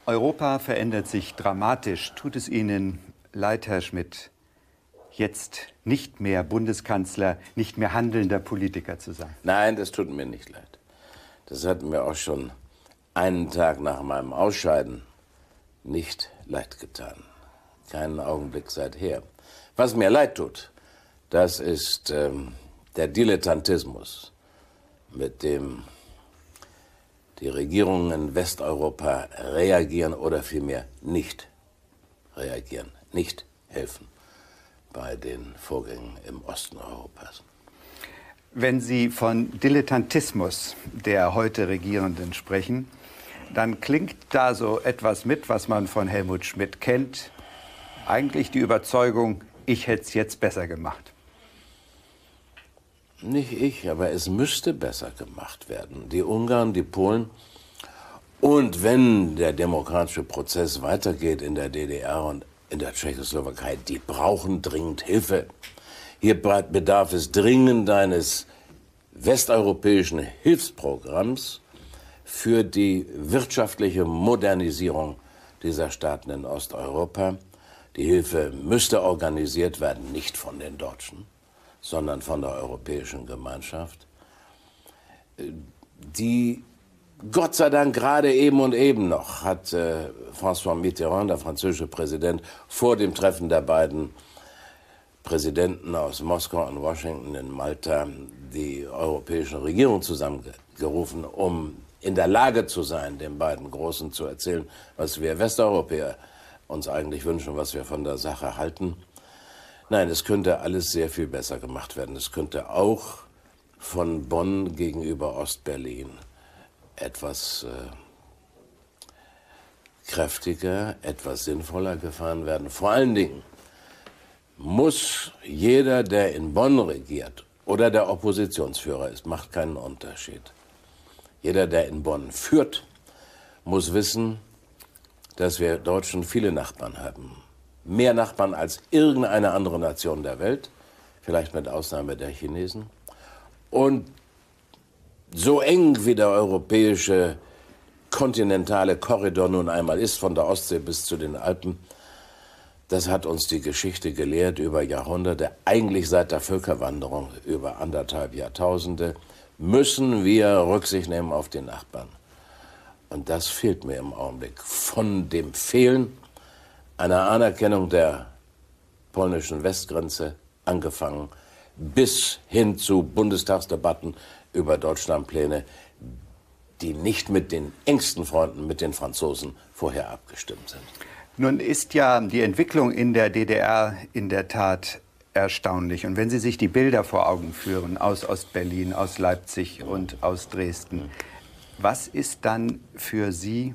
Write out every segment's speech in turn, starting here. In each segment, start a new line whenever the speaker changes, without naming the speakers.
Europa verändert sich dramatisch. Tut es Ihnen leid, Herr Schmidt, jetzt nicht mehr Bundeskanzler, nicht mehr handelnder Politiker zu sein?
Nein, das tut mir nicht leid. Das hat mir auch schon einen Tag nach meinem Ausscheiden nicht leid getan. Keinen Augenblick seither. Was mir leid tut, das ist der Dilettantismus, mit dem die Regierungen in Westeuropa reagieren oder vielmehr nicht reagieren, nicht helfen bei den Vorgängen im Osten Europas.
Wenn Sie von Dilettantismus der heute Regierenden sprechen, dann klingt da so etwas mit, was man von Helmut Schmidt kennt. Eigentlich die Überzeugung, ich hätte es jetzt besser gemacht.
Nicht ich, aber es müsste besser gemacht werden. Die Ungarn, die Polen. Und wenn der demokratische Prozess weitergeht in der DDR und in der Tschechoslowakei, die brauchen dringend Hilfe. Hier bedarf es dringend eines westeuropäischen Hilfsprogramms für die wirtschaftliche Modernisierung dieser Staaten in Osteuropa. Die Hilfe müsste organisiert werden, nicht von den Deutschen, sondern von der Europäischen Gemeinschaft, die Gott sei Dank gerade eben und eben noch hat François Mitterrand, der französische Präsident, vor dem Treffen der beiden Präsidenten aus Moskau und Washington in Malta die europäische Regierung zusammengerufen, um in der Lage zu sein, den beiden Großen zu erzählen, was wir Westeuropäer uns eigentlich wünschen, was wir von der Sache halten. Nein, es könnte alles sehr viel besser gemacht werden. Es könnte auch von Bonn gegenüber Ostberlin etwas kräftiger, etwas sinnvoller gefahren werden. Vor allen Dingen muss jeder, der in Bonn regiert oder der Oppositionsführer ist, macht keinen Unterschied. Jeder, der in Bonn führt, muss wissen, dass wir Deutschen viele Nachbarn haben. Mehr Nachbarn als irgendeine andere Nation der Welt, vielleicht mit Ausnahme der Chinesen. Und so eng wie der europäische kontinentale Korridor nun einmal ist, von der Ostsee bis zu den Alpen, das hat uns die Geschichte gelehrt über Jahrhunderte, eigentlich seit der Völkerwanderung über 1,5 Jahrtausende, müssen wir Rücksicht nehmen auf die Nachbarn. Und das fehlt mir im Augenblick. Von dem Fehlen einer Anerkennung der polnischen Westgrenze angefangen, bis hin zu Bundestagsdebatten über Deutschlandpläne, die nicht mit den engsten Freunden, mit den Franzosen, vorher abgestimmt sind.
Nun ist ja die Entwicklung in der DDR in der Tat erstaunlich. Und wenn Sie sich die Bilder vor Augen führen aus Ostberlin, aus Leipzig und aus Dresden, was ist dann für Sie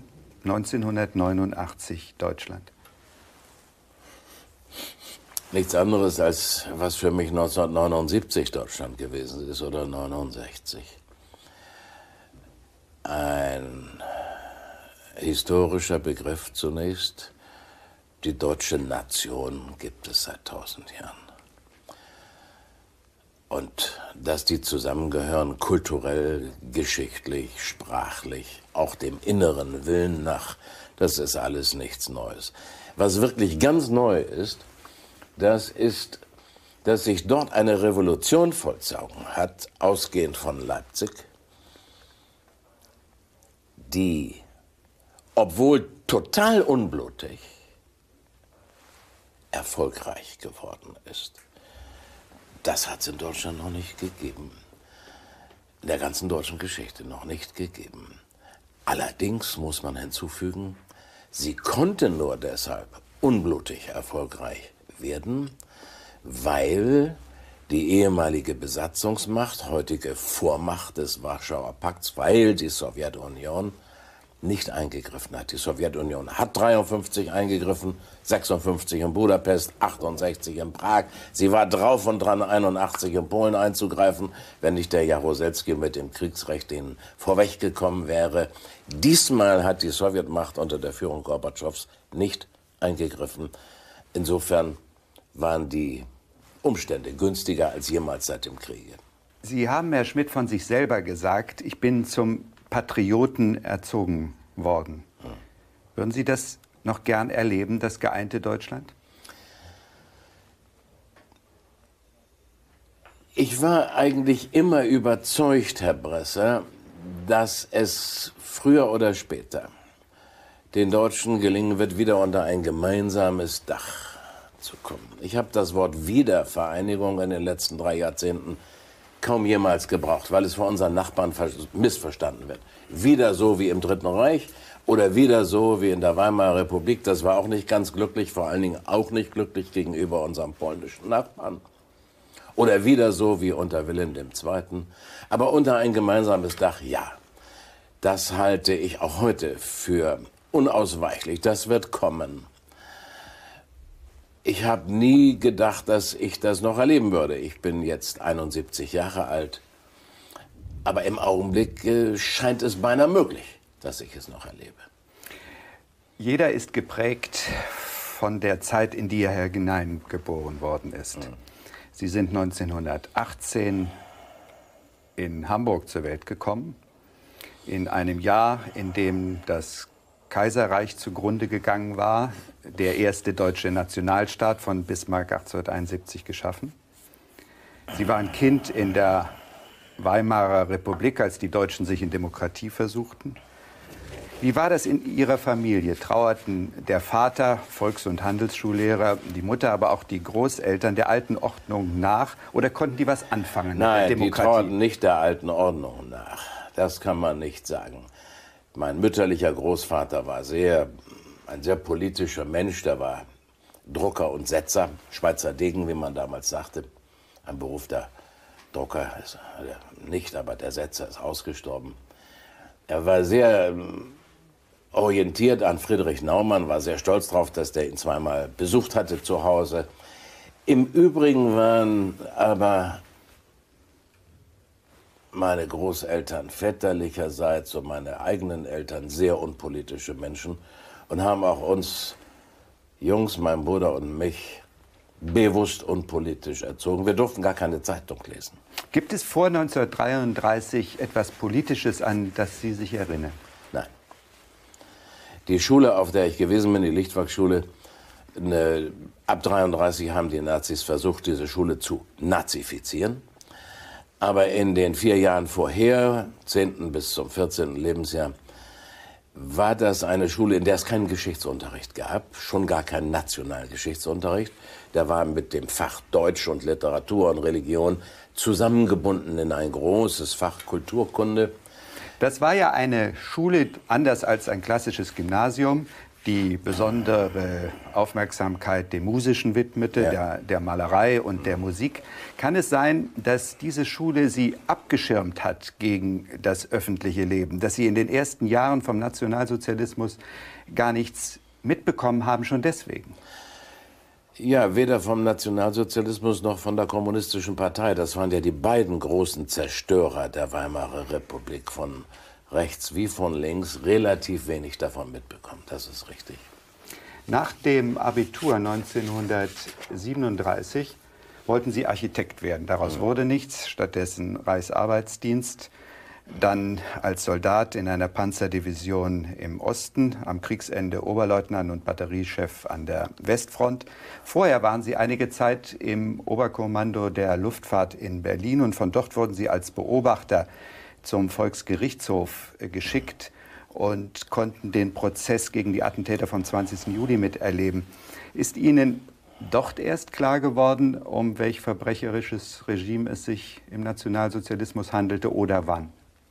1989 Deutschland?
Nichts anderes, als was für mich 1979 Deutschland gewesen ist oder 1969. Ein historischer Begriff zunächst. Die deutsche Nation gibt es seit 1000 Jahren. Und dass die zusammengehören, kulturell, geschichtlich, sprachlich, auch dem inneren Willen nach, das ist alles nichts Neues. Was wirklich ganz neu ist, das ist, dass sich dort eine Revolution vollzogen hat, ausgehend von Leipzig, die, obwohl total unblutig, erfolgreich geworden ist. Das hat es in Deutschland noch nicht gegeben. In der ganzen deutschen Geschichte noch nicht gegeben. Allerdings muss man hinzufügen, sie konnte nur deshalb unblutig erfolgreich werden, weil die ehemalige Besatzungsmacht, heutige Vormacht des Warschauer Pakts, weil die Sowjetunion nicht eingegriffen hat. Die Sowjetunion hat 53 eingegriffen, 56 in Budapest, 68 in Prag. Sie war drauf und dran, 81 in Polen einzugreifen, wenn nicht der Jaroselski mit dem Kriegsrecht ihnen vorweggekommen wäre. Diesmal hat die Sowjetmacht unter der Führung Gorbatschows nicht eingegriffen. Insofern waren die Umstände günstiger als jemals seit dem Kriege.
Sie haben, Herr Schmidt, von sich selber gesagt, ich bin zum Patrioten erzogen worden. Würden Sie das noch gern erleben, das geeinte Deutschland?
Ich war eigentlich immer überzeugt, Herr Bresser, dass es früher oder später den Deutschen gelingen wird, wieder unter ein gemeinsames Dach zu kommen. Ich habe das Wort Wiedervereinigung in den letzten 3 Jahrzehnten kaum jemals gebraucht, weil es von unseren Nachbarn missverstanden wird. Wieder so wie im Dritten Reich oder wieder so wie in der Weimarer Republik. Das war auch nicht ganz glücklich, vor allen Dingen auch nicht glücklich gegenüber unserem polnischen Nachbarn. Oder wieder so wie unter Wilhelm II. Aber unter ein gemeinsames Dach, ja. Das halte ich auch heute für unausweichlich. Das wird kommen. Ich habe nie gedacht, dass ich das noch erleben würde. Ich bin jetzt 71 Jahre alt. Aber im Augenblick scheint es beinahe möglich, dass ich es noch erlebe.
Jeder ist geprägt von der Zeit, in die er hineingeboren worden ist. Sie sind 1918 in Hamburg zur Welt gekommen, in einem Jahr, in dem das Kaiserreich zugrunde gegangen war, der erste deutsche Nationalstaat von Bismarck 1871 geschaffen. Sie waren Kind in der Weimarer Republik, als die Deutschen sich in Demokratie versuchten. Wie war das in Ihrer Familie? Trauerten der Vater, Volks- und Handelsschullehrer, die Mutter, aber auch die Großeltern der alten Ordnung nach? Oder konnten die was anfangen mit der Demokratie?
Nein, die trauerten nicht der alten Ordnung nach. Das kann man nicht sagen. Mein mütterlicher Großvater war ein sehr politischer Mensch. Der war Drucker und Setzer, Schweizer Degen, wie man damals sagte. Ein Beruf der Drucker ist nicht, aber der Setzer ist ausgestorben. Er war sehr orientiert an Friedrich Naumann, war sehr stolz darauf, dass der ihn zweimal besucht hatte zu Hause. Im Übrigen waren aber meine Großeltern väterlicherseits und meine eigenen Eltern sehr unpolitische Menschen und haben auch uns Jungs, mein Bruder und mich, bewusst unpolitisch erzogen. Wir durften gar keine Zeitung lesen.
Gibt es vor 1933 etwas Politisches, an das Sie sich erinnern?
Nein. Die Schule, auf der ich gewesen bin, die Lichtwachschule, ab 1933 haben die Nazis versucht, diese Schule zu nazifizieren. Aber in den 4 Jahren vorher, 10. bis zum 14. Lebensjahr, war das eine Schule, in der es keinen Geschichtsunterricht gab, schon gar keinen nationalen Geschichtsunterricht. Der war mit dem Fach Deutsch und Literatur und Religion zusammengebunden in ein großes Fach Kulturkunde.
Das war ja eine Schule, anders als ein klassisches Gymnasium, die besondere Aufmerksamkeit dem Musischen widmete,
Ja.
der Malerei und der Musik. Kann es sein, dass diese Schule Sie abgeschirmt hat gegen das öffentliche Leben, dass Sie in den ersten Jahren vom Nationalsozialismus gar nichts mitbekommen haben, schon deswegen?
Ja, weder vom Nationalsozialismus noch von der Kommunistischen Partei. Das waren ja die beiden großen Zerstörer der Weimarer Republik, von rechts wie von links, relativ wenig davon mitbekommen. Das ist richtig.
Nach dem Abitur 1937 wollten Sie Architekt werden. Daraus wurde nichts, stattdessen Reichsarbeitsdienst. Dann als Soldat in einer Panzerdivision im Osten, am Kriegsende Oberleutnant und Batteriechef an der Westfront. Vorher waren Sie einige Zeit im Oberkommando der Luftfahrt in Berlin und von dort wurden Sie als Beobachter zum Volksgerichtshof geschickt und konnten den Prozess gegen die Attentäter vom 20. Juli miterleben. Ist Ihnen dort erst klar geworden, um welch verbrecherisches Regime es sich im Nationalsozialismus handelte oder wann?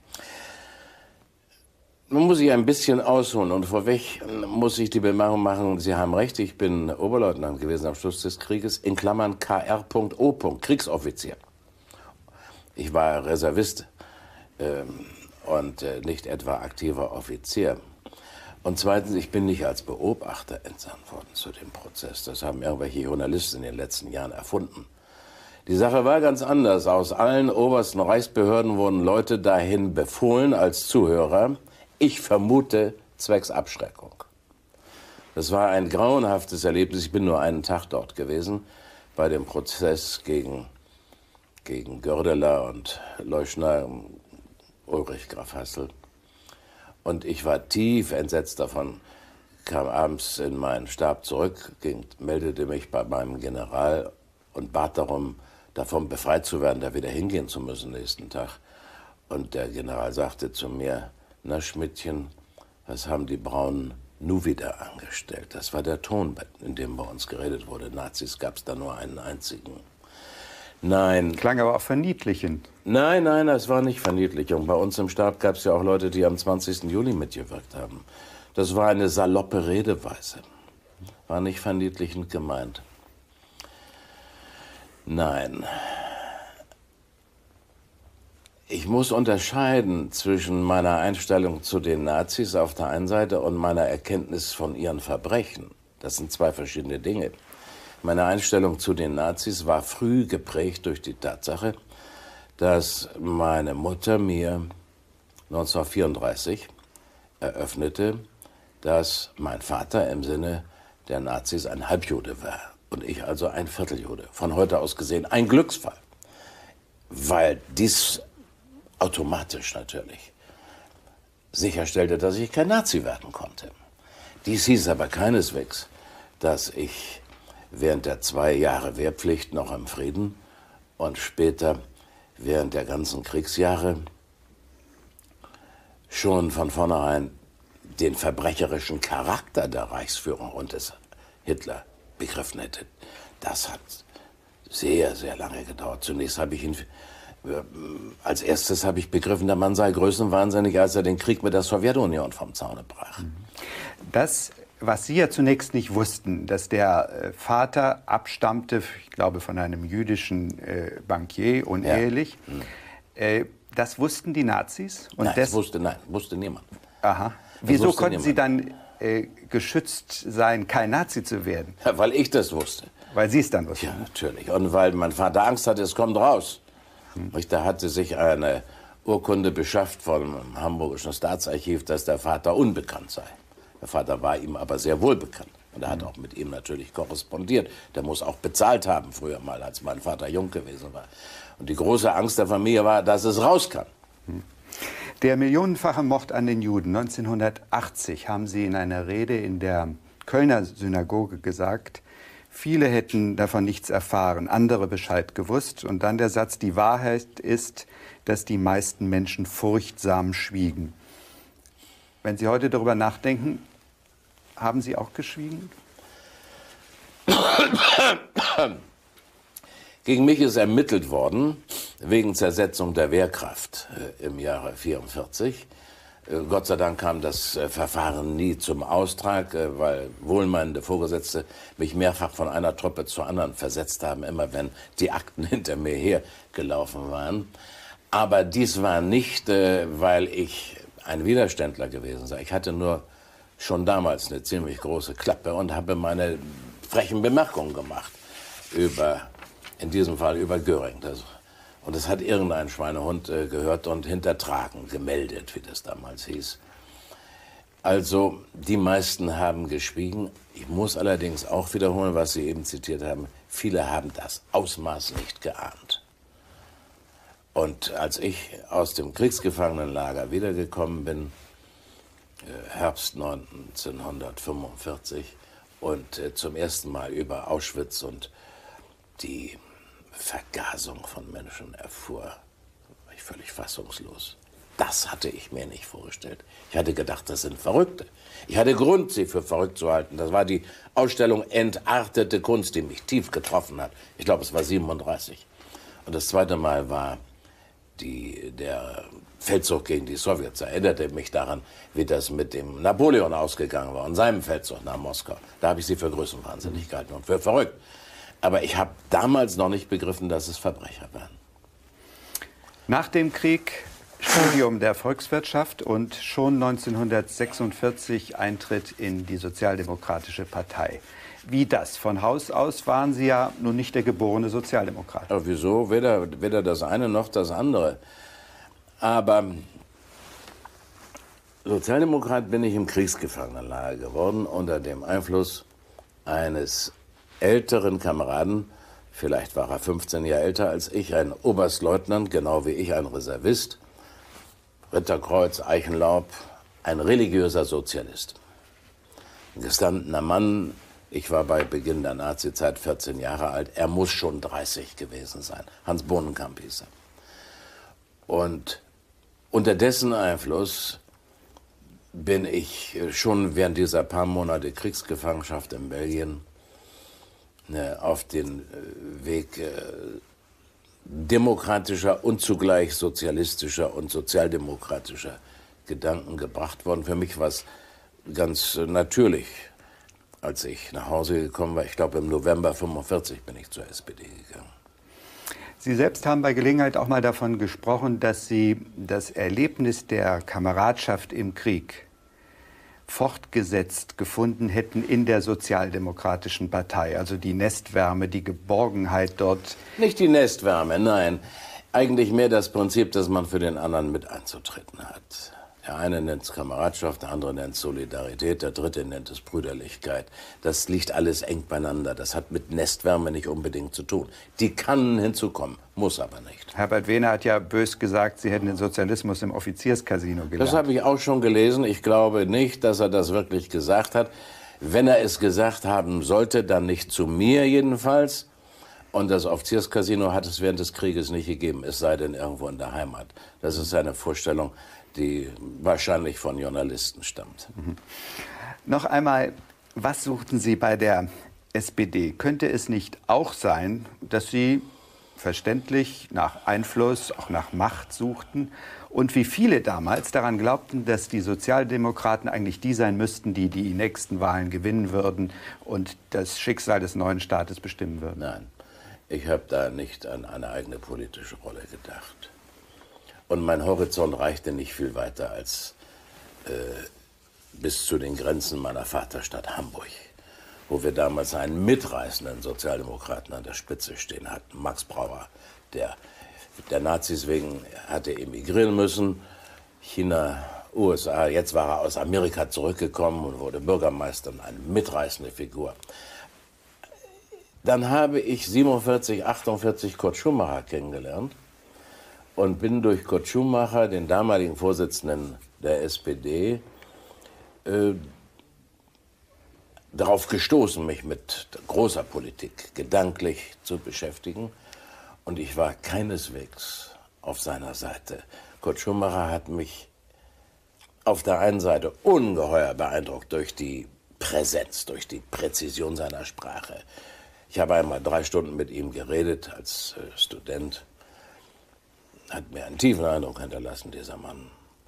Nun muss ich ein bisschen ausholen und vorweg muss ich die Bemerkung machen, Sie haben recht, ich bin Oberleutnant gewesen am Schluss des Krieges, in Klammern Kr.O. Kriegsoffizier. Ich war Reservist und nicht etwa aktiver Offizier. Und zweitens, ich bin nicht als Beobachter entsandt worden zu dem Prozess. Das haben irgendwelche Journalisten in den letzten Jahren erfunden. Die Sache war ganz anders. Aus allen obersten Reichsbehörden wurden Leute dahin befohlen als Zuhörer. Ich vermute zwecks Abschreckung. Das war ein grauenhaftes Erlebnis. Ich bin nur einen Tag dort gewesen bei dem Prozess gegen Gördeler und Leuschner, Ulrich Graf Hassel. Und ich war tief entsetzt davon, kam abends in meinen Stab zurück, meldete mich bei meinem General und bat darum, davon befreit zu werden, da wieder hingehen zu müssen nächsten Tag. Und der General sagte zu mir, na Schmidtchen, was haben die Braunen nu wieder angestellt? Das war der Ton, in dem bei uns geredet wurde. Nazis gab es da nur einen einzigen. Nein.
Klang aber auch verniedlichend.
Nein, das war nicht Verniedlichung. Bei uns im Stab gab es ja auch Leute, die am 20. Juli mitgewirkt haben. Das war eine saloppe Redeweise. War nicht verniedlichend gemeint. Nein. Ich muss unterscheiden zwischen meiner Einstellung zu den Nazis auf der einen Seite und meiner Erkenntnis von ihren Verbrechen. Das sind zwei verschiedene Dinge. Meine Einstellung zu den Nazis war früh geprägt durch die Tatsache, dass meine Mutter mir 1934 eröffnete, dass mein Vater im Sinne der Nazis ein Halbjude war und ich also ein Vierteljude. Von heute aus gesehen ein Glücksfall, weil dies automatisch natürlich sicherstellte, dass ich kein Nazi werden konnte. Dies hieß aber keineswegs, dass ich während der 2 Jahre Wehrpflicht noch im Frieden und später während der ganzen Kriegsjahre schon von vornherein den verbrecherischen Charakter der Reichsführung und des Hitler begriffen hätte. Das hat sehr, sehr lange gedauert. Zunächst habe ich ihn, als erstes habe ich begriffen, der Mann sei größenwahnsinnig, als er den Krieg mit der Sowjetunion vom Zaune brach.
Das, was Sie ja zunächst nicht wussten, dass der Vater abstammte, ich glaube, von einem jüdischen Bankier, unehelich, das wussten die Nazis? Und
nein, wusste niemand.
Aha. Wieso konnten Sie dann geschützt sein, kein Nazi zu werden?
Ja, weil ich das wusste.
Weil Sie es dann wussten?
Ja, natürlich. Und weil mein Vater Angst hatte, es kommt raus. Da hatte sich eine Urkunde beschafft vom Hamburgischen Staatsarchiv, dass der Vater unbekannt sei. Der Vater war ihm aber sehr wohl bekannt. Und er hat auch mit ihm natürlich korrespondiert. Der muss auch bezahlt haben, früher mal, als mein Vater jung gewesen war. Und die große Angst der Familie war, dass es raus kann.
Der millionenfache Mord an den Juden 1980 haben Sie in einer Rede in der Kölner Synagoge gesagt, viele hätten davon nichts erfahren, andere Bescheid gewusst. Und dann der Satz, die Wahrheit ist, dass die meisten Menschen furchtsam schwiegen. Wenn Sie heute darüber nachdenken, haben Sie auch geschwiegen?
Gegen mich ist ermittelt worden wegen Zersetzung der Wehrkraft im Jahre 1944. Gott sei Dank kam das Verfahren nie zum Austrag, weil wohlmeinende Vorgesetzte mich mehrfach von einer Truppe zur anderen versetzt haben, immer wenn die Akten hinter mir hergelaufen waren. Aber dies war nicht, weil ich ein Widerständler gewesen sei. Ich hatte nur schon damals eine ziemlich große Klappe und habe meine frechen Bemerkungen gemacht in diesem Fall über Göring. Und das hat irgendein Schweinehund gehört und hintertragen, gemeldet, wie das damals hieß. Also, die meisten haben geschwiegen. Ich muss allerdings auch wiederholen, was Sie eben zitiert haben. Viele haben das Ausmaß nicht geahnt. Und als ich aus dem Kriegsgefangenenlager wiedergekommen bin, Herbst 1945, und zum ersten Mal über Auschwitz und die Vergasung von Menschen erfuhr, war ich völlig fassungslos. Das hatte ich mir nicht vorgestellt. Ich hatte gedacht, das sind Verrückte. Ich hatte Grund, sie für verrückt zu halten. Das war die Ausstellung Entartete Kunst, die mich tief getroffen hat. Ich glaube, es war 1937. Und das zweite Mal war der Feldzug gegen die Sowjets. Erinnerte mich daran, wie das mit dem Napoleon ausgegangen war und seinem Feldzug nach Moskau. Da habe ich sie für größenwahnsinnig gehalten und für verrückt. Aber ich habe damals noch nicht begriffen, dass es Verbrecher waren.
Nach dem Krieg Studium der Volkswirtschaft und schon 1946 Eintritt in die Sozialdemokratische Partei. Wie das? Von Haus aus waren Sie ja nun nicht der geborene Sozialdemokrat.
Aber wieso? Weder das eine noch das andere. Aber Sozialdemokrat bin ich im Kriegsgefangenenlager geworden, unter dem Einfluss eines älteren Kameraden, vielleicht war er 15 Jahre älter als ich, ein Oberstleutnant, genau wie ich, ein Reservist, Ritterkreuz, Eichenlaub, ein religiöser Sozialist. Ein gestandener Mann, ich war bei Beginn der Nazizeit 14 Jahre alt, er muss schon 30 gewesen sein. Hans Bohnenkamp hieß er. Und unter dessen Einfluss bin ich schon während dieser paar Monate Kriegsgefangenschaft in Belgien auf den Weg demokratischer und zugleich sozialistischer und sozialdemokratischer Gedanken gebracht worden. Für mich war es ganz natürlich, als ich nach Hause gekommen war. Ich glaube, im November 1945 bin ich zur SPD gegangen.
Sie selbst haben bei Gelegenheit auch mal davon gesprochen, dass Sie das Erlebnis der Kameradschaft im Krieg fortgesetzt gefunden hätten in der Sozialdemokratischen Partei. Also die Nestwärme, die Geborgenheit dort.
Nicht die Nestwärme, nein. Eigentlich mehr das Prinzip, dass man für den anderen mit einzutreten hat. Der eine nennt es Kameradschaft, der andere nennt es Solidarität, der dritte nennt es Brüderlichkeit. Das liegt alles eng beieinander. Das hat mit Nestwärme nicht unbedingt zu tun. Die kann hinzukommen, muss aber nicht.
Herbert Wehner hat ja bös gesagt, Sie hätten den Sozialismus im Offizierscasino gelernt.
Das habe ich auch schon gelesen. Ich glaube nicht, dass er das wirklich gesagt hat. Wenn er es gesagt haben sollte, dann nicht zu mir jedenfalls. Und das Offizierscasino hat es während des Krieges nicht gegeben, es sei denn irgendwo in der Heimat. Das ist eine Vorstellung, die wahrscheinlich von Journalisten stammt.
Noch einmal, was suchten Sie bei der SPD? Könnte es nicht auch sein, dass Sie verständlich nach Einfluss, auch nach Macht suchten und wie viele damals daran glaubten, dass die Sozialdemokraten eigentlich die sein müssten, die die nächsten Wahlen gewinnen würden und das Schicksal des neuen Staates bestimmen würden?
Nein, ich habe da nicht an eine eigene politische Rolle gedacht. Und mein Horizont reichte nicht viel weiter als bis zu den Grenzen meiner Vaterstadt Hamburg, wo wir damals einen mitreißenden Sozialdemokraten an der Spitze stehen hatten, Max Brauer, der Nazis wegen hatte emigrieren müssen, China, USA, jetzt war er aus Amerika zurückgekommen und wurde Bürgermeister und eine mitreißende Figur. Dann habe ich 47, 48 Kurt Schumacher kennengelernt und bin durch Kurt Schumacher, den damaligen Vorsitzenden der SPD, darauf gestoßen, mich mit großer Politik gedanklich zu beschäftigen. Und ich war keineswegs auf seiner Seite. Kurt Schumacher hat mich auf der einen Seite ungeheuer beeindruckt durch die Präsenz, durch die Präzision seiner Sprache. Ich habe einmal 3 Stunden mit ihm geredet als Student. Hat mir einen tiefen Eindruck hinterlassen, dieser Mann.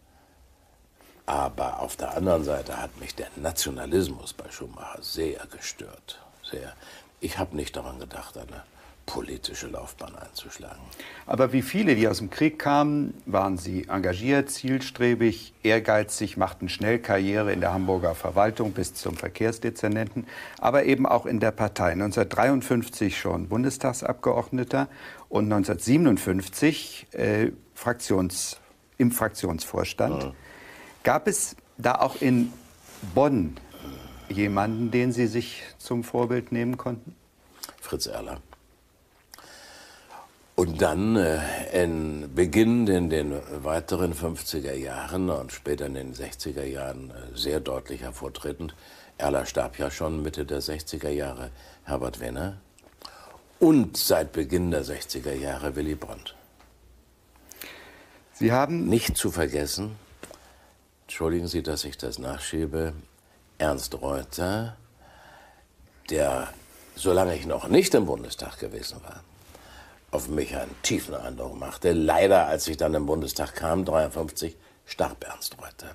Aber auf der anderen Seite hat mich der Nationalismus bei Schumacher sehr gestört. Sehr. Ich habe nicht daran gedacht, eine politische Laufbahn einzuschlagen.
Aber wie viele, die aus dem Krieg kamen, waren Sie engagiert, zielstrebig, ehrgeizig, machten schnell Karriere in der Hamburger Verwaltung bis zum Verkehrsdezernenten, aber eben auch in der Partei. 1953 schon Bundestagsabgeordneter und 1957 im Fraktionsvorstand. Ja. Gab es da auch in Bonn jemanden, den Sie sich zum Vorbild nehmen konnten?
Fritz Erler. Und dann in Beginn in den weiteren 50er Jahren und später in den 60er Jahren sehr deutlich hervortretend. Erler starb ja schon Mitte der 60er Jahre, Herbert Wehner. Und seit Beginn der 60er Jahre Willy Brandt.
Sie haben...
Nicht zu vergessen, entschuldigen Sie, dass ich das nachschiebe, Ernst Reuter, der, solange ich noch nicht im Bundestag gewesen war, auf mich einen tiefen Eindruck machte. Leider, als ich dann im Bundestag kam, 1953, starb Ernst Reuter.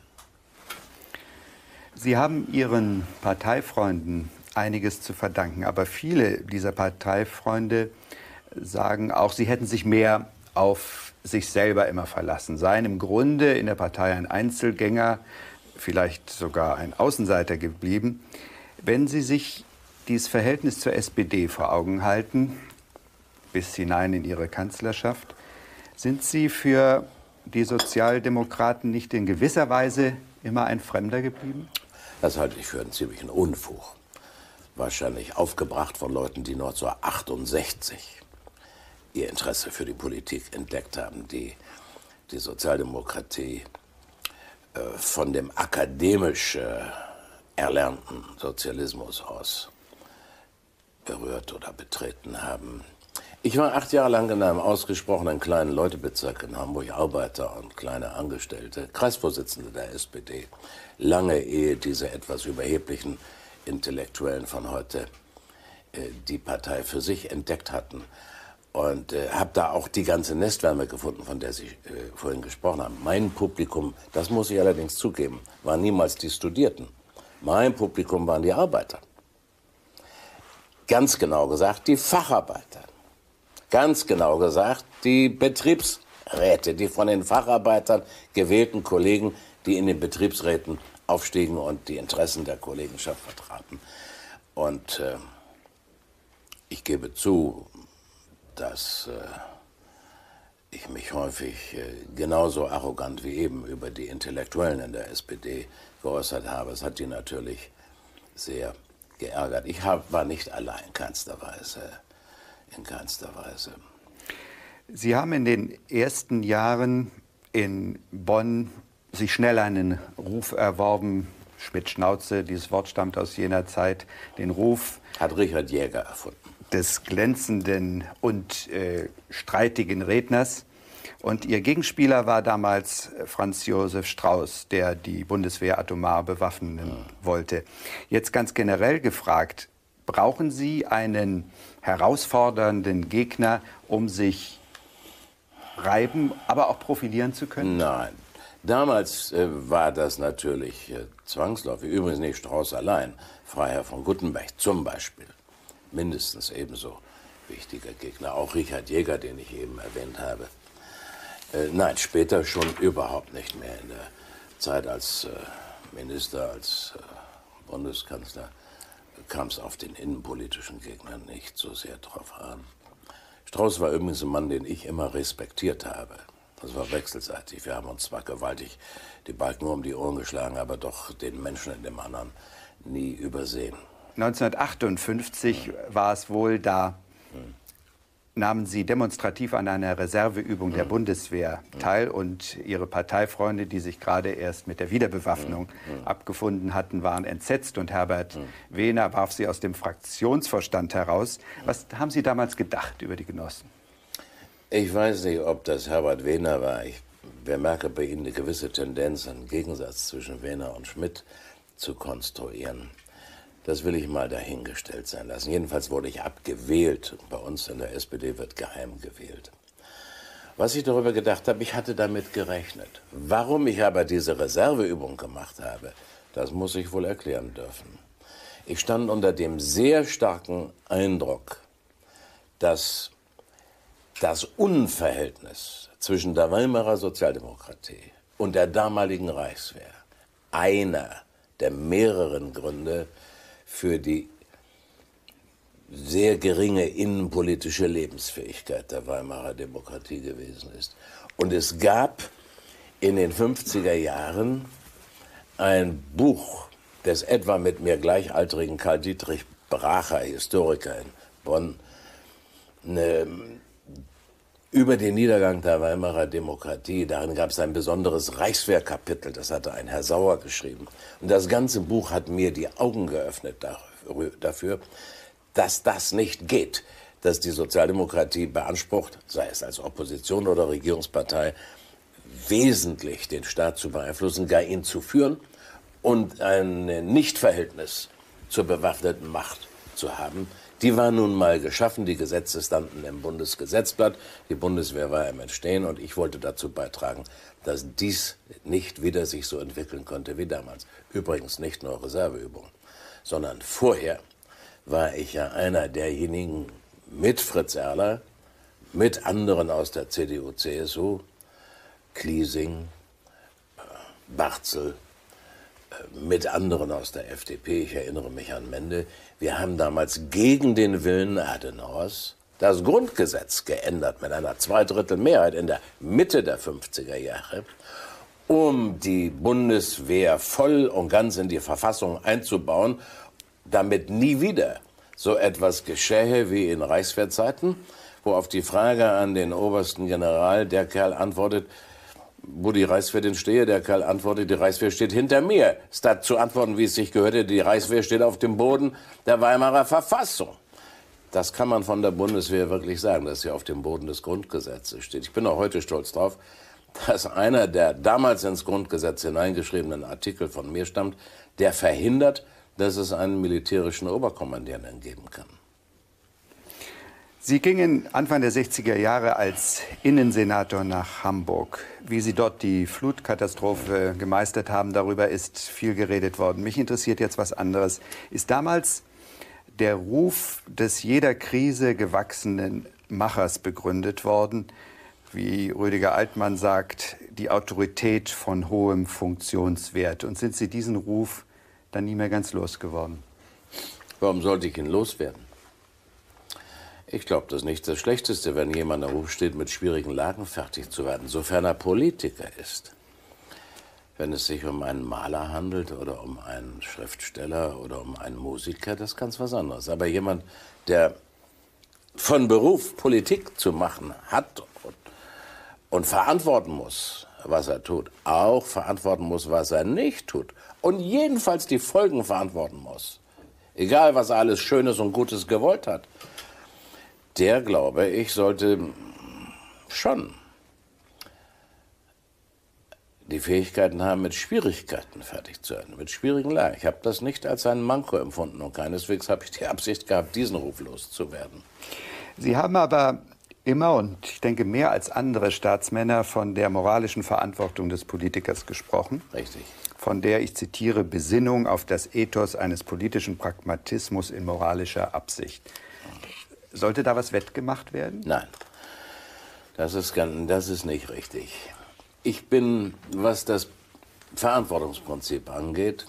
Sie haben Ihren Parteifreunden einiges zu verdanken, aber viele dieser Parteifreunde sagen auch, sie hätten sich mehr auf sich selber immer verlassen, seien im Grunde in der Partei ein Einzelgänger, vielleicht sogar ein Außenseiter geblieben. Wenn Sie sich dieses Verhältnis zur SPD vor Augen halten, bis hinein in Ihre Kanzlerschaft, sind Sie für die Sozialdemokraten nicht in gewisser Weise immer ein Fremder geblieben?
Das halte ich für einen ziemlichen Unfug. Wahrscheinlich aufgebracht von Leuten, die 1968 ihr Interesse für die Politik entdeckt haben, die Sozialdemokratie von dem akademisch erlernten Sozialismus aus berührt oder betreten haben. Ich war 8 Jahre lang in einem ausgesprochenen kleinen Leutebezirk in Hamburg, Arbeiter und kleine Angestellte, Kreisvorsitzende der SPD, lange ehe diese etwas überheblichen Intellektuellen von heute die Partei für sich entdeckt hatten. Und habe da auch die ganze Nestwärme gefunden, von der Sie vorhin gesprochen haben. Mein Publikum, das muss ich allerdings zugeben, waren niemals die Studierten. Mein Publikum waren die Arbeiter. Ganz genau gesagt die Facharbeiter. Ganz genau gesagt die Betriebsräte, die von den Facharbeitern gewählten Kollegen, die in den Betriebsräten aufstiegen und die Interessen der Kollegenschaft vertraten. Und ich gebe zu, dass ich mich häufig genauso arrogant wie eben über die Intellektuellen in der SPD geäußert habe. Es hat die natürlich sehr geärgert. Ich war nicht allein, in keinster Weise. In keinster Weise.
Sie haben in den ersten Jahren in Bonn sich schnell einen Ruf erworben. Schmidt-Schnauze, dieses Wort stammt aus jener Zeit. Den Ruf
hat Richard Jäger erfunden.
Des glänzenden und streitigen Redners. Und Ihr Gegenspieler war damals Franz Josef Strauß, der die Bundeswehr atomar bewaffnen wollte. Jetzt ganz generell gefragt, brauchen Sie einen herausfordernden Gegner, um sich reiben, aber auch profilieren zu können?
Nein. Damals war das natürlich zwangsläufig. Übrigens nicht Strauß allein. Freiherr von Guttenberg zum Beispiel. Mindestens ebenso wichtiger Gegner. Auch Richard Jäger, den ich eben erwähnt habe. Nein, später schon überhaupt nicht mehr. In der Zeit als Minister, als Bundeskanzler kam es auf den innenpolitischen Gegner nicht so sehr drauf an. Strauß war übrigens ein Mann, den ich immer respektiert habe. Das war wechselseitig. Wir haben uns zwar gewaltig die Balken um die Ohren geschlagen, aber doch den Menschen in dem anderen nie übersehen.
1958 war es wohl, da nahmen Sie demonstrativ an einer Reserveübung der Bundeswehr teil und Ihre Parteifreunde, die sich gerade erst mit der Wiederbewaffnung abgefunden hatten, waren entsetzt und Herbert Wehner warf Sie aus dem Fraktionsvorstand heraus. Was haben Sie damals gedacht über die Genossen?
Ich weiß nicht, ob das Herbert Wehner war. Ich bemerke bei Ihnen eine gewisse Tendenz, einen Gegensatz zwischen Wehner und Schmidt zu konstruieren. Das will ich mal dahingestellt sein lassen. Jedenfalls wurde ich abgewählt. Bei uns in der SPD wird geheim gewählt. Was ich darüber gedacht habe, ich hatte damit gerechnet. Warum ich aber diese Reserveübung gemacht habe, das muss ich wohl erklären dürfen. Ich stand unter dem sehr starken Eindruck, dass das Unverhältnis zwischen der Weimarer Sozialdemokratie und der damaligen Reichswehr einer der mehreren Gründe für die sehr geringe innenpolitische Lebensfähigkeit der Weimarer Demokratie gewesen ist. Und es gab in den 50er Jahren ein Buch des etwa mit mir gleichaltrigen Karl Dietrich Bracher, Historiker in Bonn, über den Niedergang der Weimarer Demokratie. Darin gab es ein besonderes Reichswehrkapitel, das hatte ein Herr Sauer geschrieben. Und das ganze Buch hat mir die Augen geöffnet dafür, dass das nicht geht, dass die Sozialdemokratie beansprucht, sei es als Opposition oder Regierungspartei, wesentlich den Staat zu beeinflussen, gar ihn zu führen und ein Nichtverhältnis zur bewaffneten Macht zu haben. Die war nun mal geschaffen, die Gesetze standen im Bundesgesetzblatt, die Bundeswehr war im Entstehen und ich wollte dazu beitragen, dass dies nicht wieder sich so entwickeln konnte wie damals. Übrigens nicht nur Reserveübungen, sondern vorher war ich ja einer derjenigen mit Fritz Erler, mit anderen aus der CDU, CSU, Kliesing, Barzel, mit anderen aus der FDP, ich erinnere mich an Mende. Wir haben damals gegen den Willen Adenauers das Grundgesetz geändert mit einer Zweidrittelmehrheit in der Mitte der 50er Jahre, um die Bundeswehr voll und ganz in die Verfassung einzubauen, damit nie wieder so etwas geschähe wie in Reichswehrzeiten, wo auf die Frage an den obersten General der Kerl antwortet, wo die Reichswehr denn stehe. Der Kerl antwortet, die Reichswehr steht hinter mir. Statt zu antworten, wie es sich gehörte, die Reichswehr steht auf dem Boden der Weimarer Verfassung. Das kann man von der Bundeswehr wirklich sagen, dass sie auf dem Boden des Grundgesetzes steht. Ich bin auch heute stolz drauf, dass einer der damals ins Grundgesetz hineingeschriebenen Artikel von mir stammt, der verhindert, dass es einen militärischen Oberkommandierenden geben kann.
Sie gingen Anfang der 60er Jahre als Innensenator nach Hamburg. Wie Sie dort die Flutkatastrophe gemeistert haben, darüber ist viel geredet worden. Mich interessiert jetzt was anderes. Ist damals der Ruf des jeder Krise gewachsenen Machers begründet worden? Wie Rüdiger Altmann sagt, die Autorität von hohem Funktionswert. Und sind Sie diesen Ruf dann nie mehr ganz losgeworden?
Warum sollte ich ihn loswerden? Ich glaube, das ist nicht das Schlechteste, wenn jemand im Ruf steht, mit schwierigen Lagen fertig zu werden, sofern er Politiker ist. Wenn es sich um einen Maler handelt oder um einen Schriftsteller oder um einen Musiker, das ist ganz was anderes. Aber jemand, der von Beruf Politik zu machen hat und verantworten muss, was er tut, auch verantworten muss, was er nicht tut und jedenfalls die Folgen verantworten muss, egal was er alles Schönes und Gutes gewollt hat, der, glaube ich, sollte schon die Fähigkeiten haben, mit Schwierigkeiten fertig zu werden, mit schwierigen Lagen. Ich habe das nicht als einen Manko empfunden und keineswegs habe ich die Absicht gehabt, diesen Ruf loszuwerden.
Sie haben aber immer und ich denke mehr als andere Staatsmänner von der moralischen Verantwortung des Politikers gesprochen.
Richtig.
Von der, ich zitiere, Besinnung auf das Ethos eines politischen Pragmatismus in moralischer Absicht. Sollte da was wettgemacht werden?
Nein, das ist nicht richtig. Ich bin, was das Verantwortungsprinzip angeht,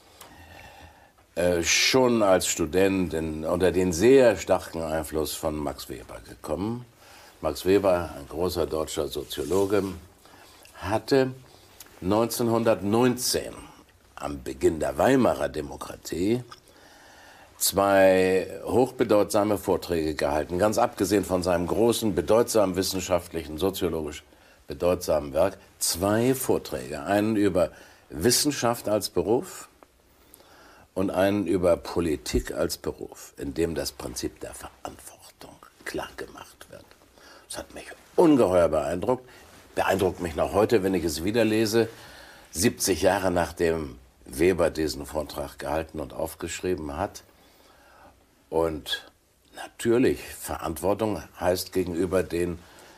schon als Student unter den sehr starken Einfluss von Max Weber gekommen. Max Weber, ein großer deutscher Soziologe, hatte 1919, am Beginn der Weimarer Demokratie, 2 hochbedeutsame Vorträge gehalten, ganz abgesehen von seinem großen, bedeutsamen wissenschaftlichen, soziologisch bedeutsamen Werk. 2 Vorträge, einen über Wissenschaft als Beruf und einen über Politik als Beruf, in dem das Prinzip der Verantwortung klar gemacht wird. Das hat mich ungeheuer beeindruckt, beeindruckt mich noch heute, wenn ich es wieder lese, 70 Jahre nachdem Weber diesen Vortrag gehalten und aufgeschrieben hat. Und natürlich, Verantwortung heißt gegenüber den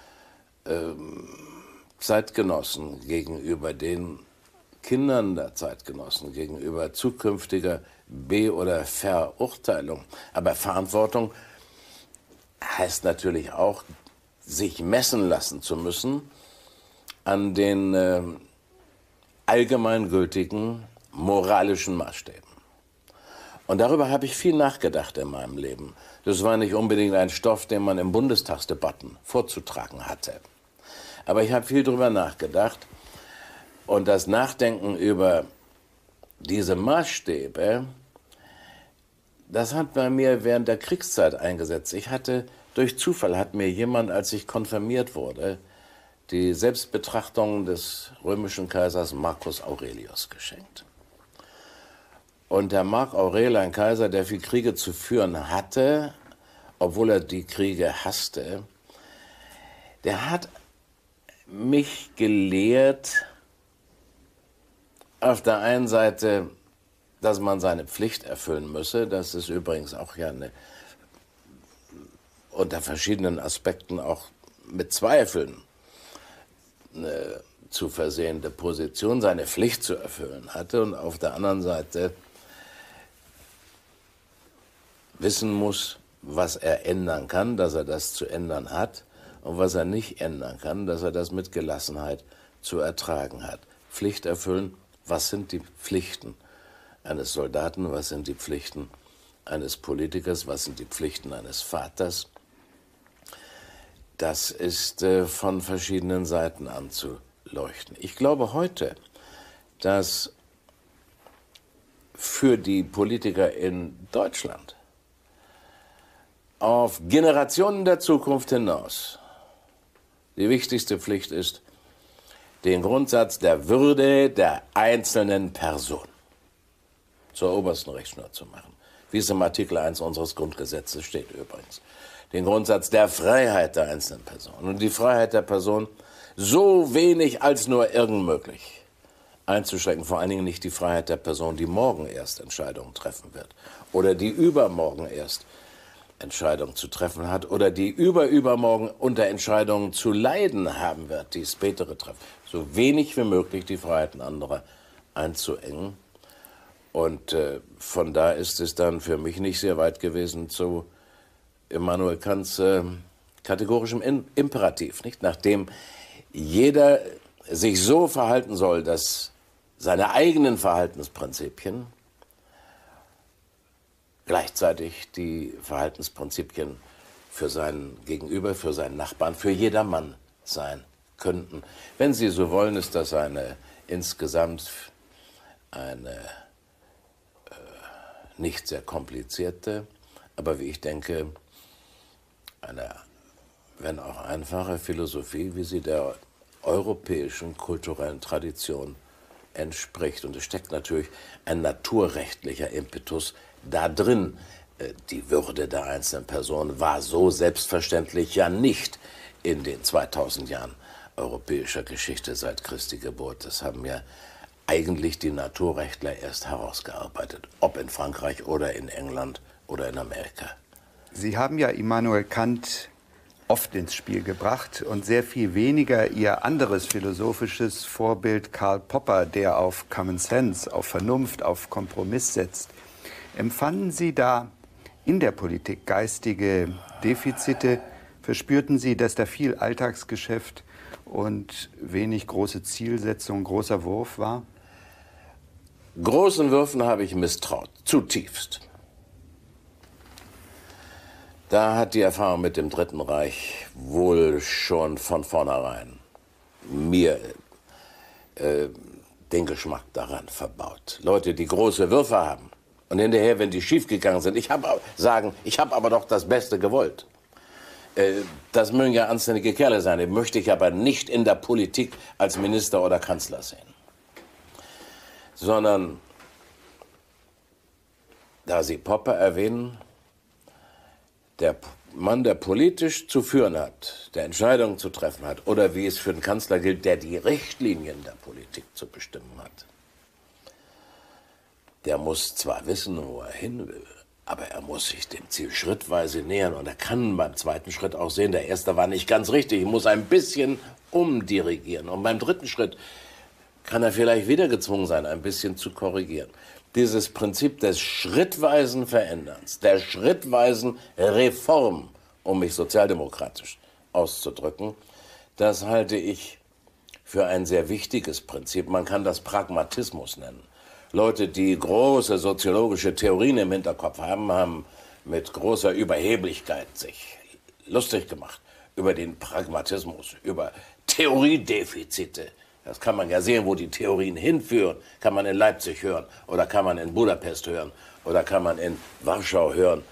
Zeitgenossen, gegenüber den Kindern der Zeitgenossen, gegenüber zukünftiger Be- oder Verurteilung. Aber Verantwortung heißt natürlich auch, sich messen lassen zu müssen an den allgemeingültigen moralischen Maßstäben. Und darüber habe ich viel nachgedacht in meinem Leben. Das war nicht unbedingt ein Stoff, den man in Bundestagsdebatten vorzutragen hatte. Aber ich habe viel darüber nachgedacht. Und das Nachdenken über diese Maßstäbe, das hat bei mir während der Kriegszeit eingesetzt. Durch Zufall hat mir jemand, als ich konfirmiert wurde, die Selbstbetrachtung des römischen Kaisers Marcus Aurelius geschenkt. Und der Marc Aurel, ein Kaiser, der viel Kriege zu führen hatte, obwohl er die Kriege hasste, der hat mich gelehrt, auf der einen Seite, dass man seine Pflicht erfüllen müsse. Das ist übrigens auch ja unter verschiedenen Aspekten auch mit Zweifeln zu versehende Position, seine Pflicht zu erfüllen hatte und auf der anderen Seite wissen muss, was er ändern kann, dass er das zu ändern hat und was er nicht ändern kann, dass er das mit Gelassenheit zu ertragen hat. Pflicht erfüllen, was sind die Pflichten eines Soldaten, was sind die Pflichten eines Politikers, was sind die Pflichten eines Vaters. Das ist von verschiedenen Seiten anzuleuchten. Ich glaube heute, dass für die Politiker in Deutschland auf Generationen der Zukunft hinaus die wichtigste Pflicht ist, den Grundsatz der Würde der einzelnen Person zur obersten Richtschnur zu machen, wie es im Artikel 1 unseres Grundgesetzes steht übrigens. Den Grundsatz der Freiheit der einzelnen Person. Und die Freiheit der Person so wenig als nur irgend möglich einzuschränken. Vor allen Dingen nicht die Freiheit der Person, die morgen erst Entscheidungen treffen wird. Oder die übermorgen erst Entscheidungen zu treffen hat. Oder die übermorgen unter Entscheidungen zu leiden haben wird, die spätere treffen. So wenig wie möglich die Freiheiten anderer einzuengen. Und von da ist es dann für mich nicht sehr weit gewesen zu Immanuel Kants kategorischem Imperativ, nicht? Nachdem jeder sich so verhalten soll, dass seine eigenen Verhaltensprinzipien gleichzeitig die Verhaltensprinzipien für seinen Gegenüber, für seinen Nachbarn, für jedermann sein könnten. Wenn Sie so wollen, ist das insgesamt eine nicht sehr komplizierte, aber wie ich denke, eine, wenn auch einfache Philosophie, wie sie der europäischen kulturellen Tradition entspricht. Und es steckt natürlich ein naturrechtlicher Impetus da drin. Die Würde der einzelnen Person war so selbstverständlich ja nicht in den 2000 Jahren europäischer Geschichte seit Christi Geburt. Das haben ja eigentlich die Naturrechtler erst herausgearbeitet, ob in Frankreich oder in England oder in Amerika.
Sie haben ja Immanuel Kant oft ins Spiel gebracht und sehr viel weniger Ihr anderes philosophisches Vorbild Karl Popper, der auf Common Sense, auf Vernunft, auf Kompromiss setzt. Empfanden Sie da in der Politik geistige Defizite? Verspürten Sie, dass da viel Alltagsgeschäft und wenig große Zielsetzung, großer Wurf war?
Großen Würfen habe ich misstraut, zutiefst. Da hat die Erfahrung mit dem Dritten Reich wohl schon von vornherein mir den Geschmack daran verbaut. Leute, die große Würfe haben und hinterher, wenn die schiefgegangen sind, ich habe aber doch das Beste gewollt. Das mögen ja anständige Kerle sein, die möchte ich aber nicht in der Politik als Minister oder Kanzler sehen. Sondern, da Sie Popper erwähnen, der Mann, der politisch zu führen hat, der Entscheidungen zu treffen hat, oder wie es für den Kanzler gilt, der die Richtlinien der Politik zu bestimmen hat, der muss zwar wissen, wo er hin will, aber er muss sich dem Ziel schrittweise nähern und er kann beim zweiten Schritt auch sehen, der erste war nicht ganz richtig, ich muss ein bisschen umdirigieren. Und beim dritten Schritt kann er vielleicht wieder gezwungen sein, ein bisschen zu korrigieren. Dieses Prinzip des schrittweisen Veränderns, der schrittweisen Reform, um mich sozialdemokratisch auszudrücken, das halte ich für ein sehr wichtiges Prinzip. Man kann das Pragmatismus nennen. Leute, die große soziologische Theorien im Hinterkopf haben, haben mit großer Überheblichkeit sich lustig gemacht über den Pragmatismus, über Theoriedefizite. Das kann man ja sehen, wo die Theorien hinführen. Kann man in Leipzig hören oder kann man in Budapest hören oder kann man in Warschau hören.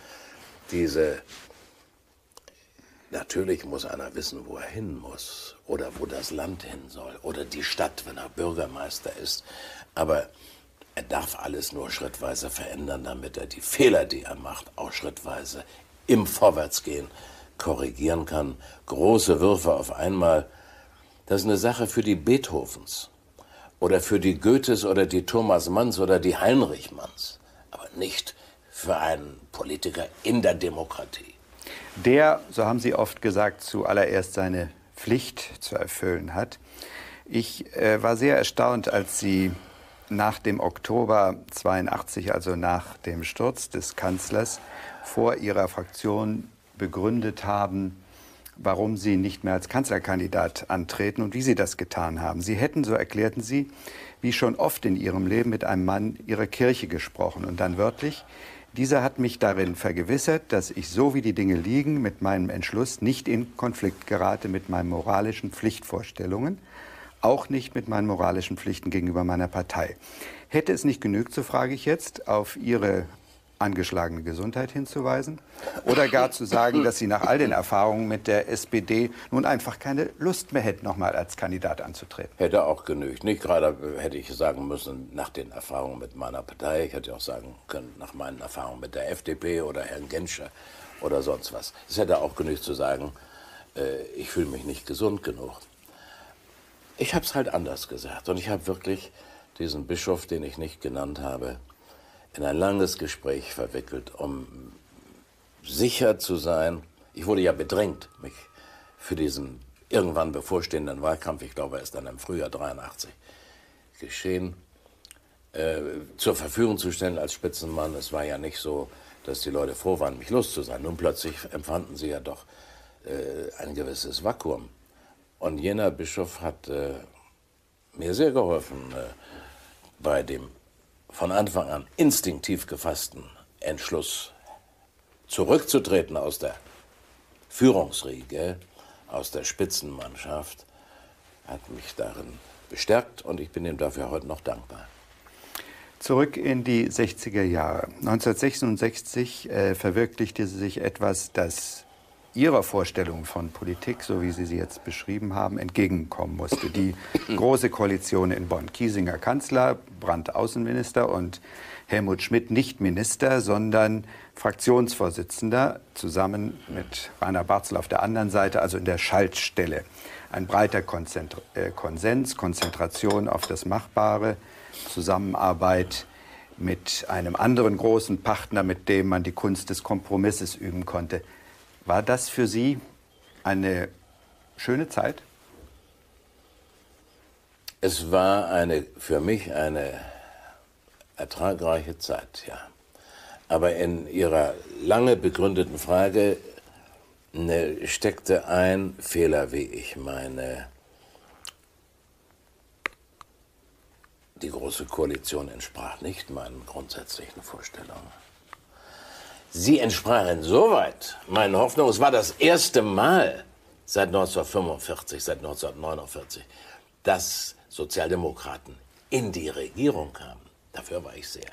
Natürlich muss einer wissen, wo er hin muss oder wo das Land hin soll oder die Stadt, wenn er Bürgermeister ist. Aber er darf alles nur schrittweise verändern, damit er die Fehler, die er macht, auch schrittweise im Vorwärtsgehen korrigieren kann. Große Würfe auf einmal. Das ist eine Sache für die Beethovens oder für die Goethes oder die Thomas Manns oder die Heinrich Manns, aber nicht für einen Politiker in der Demokratie.
Der, so haben Sie oft gesagt, zuallererst seine Pflicht zu erfüllen hat. Ich war sehr erstaunt, als Sie nach dem Oktober 82, also nach dem Sturz des Kanzlers, vor Ihrer Fraktion begründet haben, warum Sie nicht mehr als Kanzlerkandidat antreten und wie Sie das getan haben. Sie hätten, so erklärten Sie, wie schon oft in Ihrem Leben mit einem Mann Ihrer Kirche gesprochen. Und dann wörtlich: Dieser hat mich darin vergewissert, dass ich, so wie die Dinge liegen, mit meinem Entschluss nicht in Konflikt gerate mit meinen moralischen Pflichtvorstellungen, auch nicht mit meinen moralischen Pflichten gegenüber meiner Partei. Hätte es nicht genügt, so frage ich jetzt, auf Ihre angeschlagene Gesundheit hinzuweisen oder gar zu sagen, dass Sie nach all den Erfahrungen mit der SPD nun einfach keine Lust mehr hätten, nochmal als Kandidat anzutreten?
Hätte auch genügt. Nicht gerade hätte ich sagen müssen, nach den Erfahrungen mit meiner Partei. Ich hätte auch sagen können, nach meinen Erfahrungen mit der FDP oder Herrn Genscher oder sonst was. Es hätte auch genügt zu sagen, ich fühle mich nicht gesund genug. Ich habe es halt anders gesagt. Und ich habe wirklich diesen Bischof, den ich nicht genannt habe, in ein langes Gespräch verwickelt, um sicher zu sein. Ich wurde ja bedrängt, mich für diesen irgendwann bevorstehenden Wahlkampf, ich glaube, er ist dann im Frühjahr 83 geschehen, zur Verfügung zu stellen als Spitzenmann. Es war ja nicht so, dass die Leute froh waren, mich los zu sein. Nun plötzlich empfanden sie ja doch ein gewisses Vakuum. Und jener Bischof hat mir sehr geholfen bei dem von Anfang an instinktiv gefassten Entschluss, zurückzutreten aus der Führungsriege, aus der Spitzenmannschaft, hat mich darin bestärkt und ich bin ihm dafür heute noch dankbar.
Zurück in die 60er Jahre. 1966 verwirklichte sich etwas, das Ihrer Vorstellung von Politik, so wie Sie sie jetzt beschrieben haben, entgegenkommen musste. Die Große Koalition in Bonn. Kiesinger Kanzler, Brandt Außenminister und Helmut Schmidt nicht Minister, sondern Fraktionsvorsitzender, zusammen mit Rainer Barzel auf der anderen Seite, also in der Schaltstelle. Ein breiter Konsens, Konzentration auf das Machbare, Zusammenarbeit mit einem anderen großen Partner, mit dem man die Kunst des Kompromisses üben konnte. War das für Sie eine schöne Zeit?
Es war für mich eine ertragreiche Zeit, ja. Aber in Ihrer lange begründeten Frage steckte ein Fehler, wie ich meine. Die Große Koalition entsprach nicht meinen grundsätzlichen Vorstellungen. Sie entsprach insoweit meinen Hoffnungen. Es war das erste Mal seit 1945, seit 1949, dass Sozialdemokraten in die Regierung kamen. Dafür war ich sehr.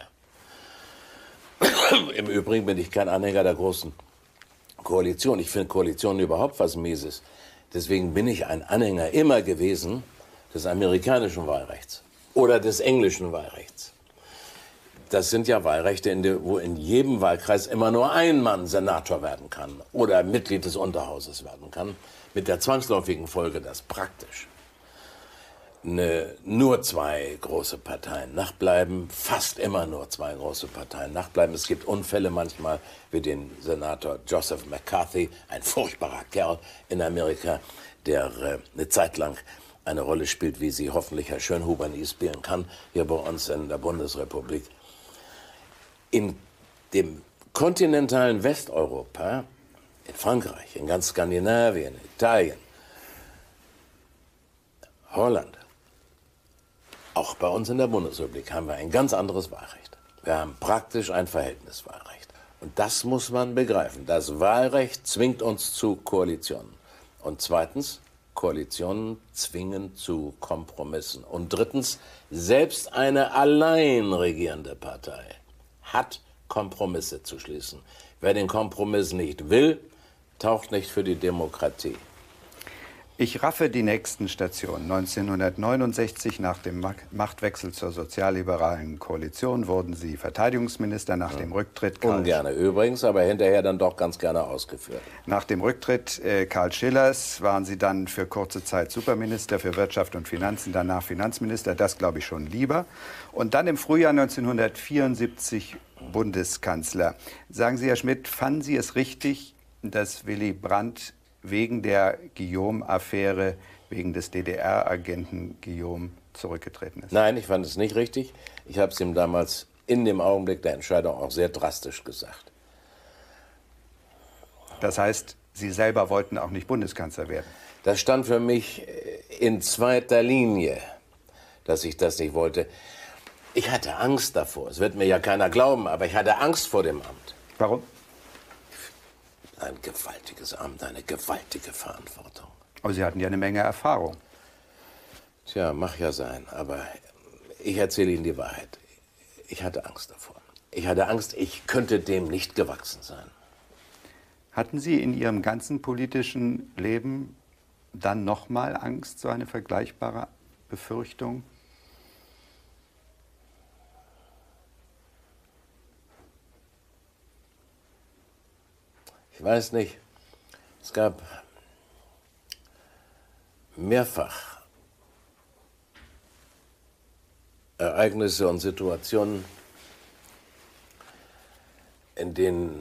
Im Übrigen bin ich kein Anhänger der Großen Koalition. Ich finde Koalitionen überhaupt was Mieses. Deswegen bin ich ein Anhänger immer gewesen des amerikanischen Wahlrechts oder des englischen Wahlrechts. Das sind ja Wahlrechte, wo in jedem Wahlkreis immer nur ein Mann Senator werden kann oder Mitglied des Unterhauses werden kann, mit der zwangsläufigen Folge, dass praktisch nur zwei große Parteien nachbleiben, fast immer nur zwei große Parteien nachbleiben. Es gibt Unfälle manchmal, wie den Senator Joseph McCarthy, ein furchtbarer Kerl in Amerika, der eine Zeit lang eine Rolle spielt, wie sie hoffentlich Herr Schönhuber nie spielen kann, hier bei uns in der Bundesrepublik. In dem kontinentalen Westeuropa, in Frankreich, in ganz Skandinavien, Italien, Holland, auch bei uns in der Bundesrepublik haben wir ein ganz anderes Wahlrecht. Wir haben praktisch ein Verhältniswahlrecht. Und das muss man begreifen. Das Wahlrecht zwingt uns zu Koalitionen. Und zweitens, Koalitionen zwingen zu Kompromissen. Und drittens, selbst eine allein regierende Partei hat Kompromisse zu schließen. Wer den Kompromiss nicht will, taucht nicht für die Demokratie.
Ich raffe die nächsten Stationen. 1969, nach dem Machtwechsel zur sozialliberalen Koalition, wurden Sie Verteidigungsminister. Nach dem Rücktritt
Ungerne übrigens, aber hinterher dann doch ganz gerne ausgeführt.
Nach dem Rücktritt Karl Schillers waren Sie dann für kurze Zeit Superminister für Wirtschaft und Finanzen, danach Finanzminister. Das glaube ich schon lieber. Und dann im Frühjahr 1974 Bundeskanzler. Sagen Sie, Herr Schmidt, fanden Sie es richtig, dass Willy Brandt wegen der Guillaume-Affäre, wegen des DDR-Agenten Guillaume zurückgetreten ist?
Nein, ich fand es nicht richtig. Ich habe es ihm damals in dem Augenblick der Entscheidung auch sehr drastisch gesagt.
Das heißt, Sie selber wollten auch nicht Bundeskanzler werden?
Das stand für mich in zweiter Linie, dass ich das nicht wollte. Ich hatte Angst davor. Es wird mir ja keiner glauben, aber ich hatte Angst vor dem Amt.
Warum?
Ein gewaltiges Amt, eine gewaltige Verantwortung.
Aber Sie hatten ja eine Menge Erfahrung.
Tja, mag ja sein, aber ich erzähle Ihnen die Wahrheit. Ich hatte Angst davor. Ich hatte Angst, ich könnte dem nicht gewachsen sein.
Hatten Sie in Ihrem ganzen politischen Leben dann nochmal Angst, so eine vergleichbare Befürchtung?
Ich weiß nicht. Es gab mehrfach Ereignisse und Situationen, in denen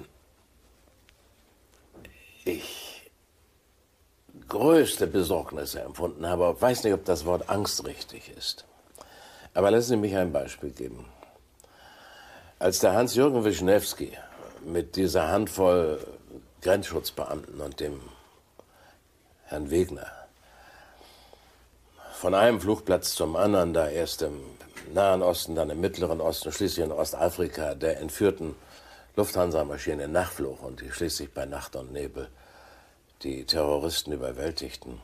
ich größte Besorgnisse empfunden habe. Ich weiß nicht, ob das Wort Angst richtig ist. Aber lassen Sie mich ein Beispiel geben. Als der Hans-Jürgen Wischnewski mit dieser Handvoll Grenzschutzbeamten und dem Herrn Wegner von einem Flugplatz zum anderen, da erst im Nahen Osten, dann im Mittleren Osten, schließlich in Ostafrika, der entführten Lufthansa-Maschine nachflog und die schließlich bei Nacht und Nebel die Terroristen überwältigten.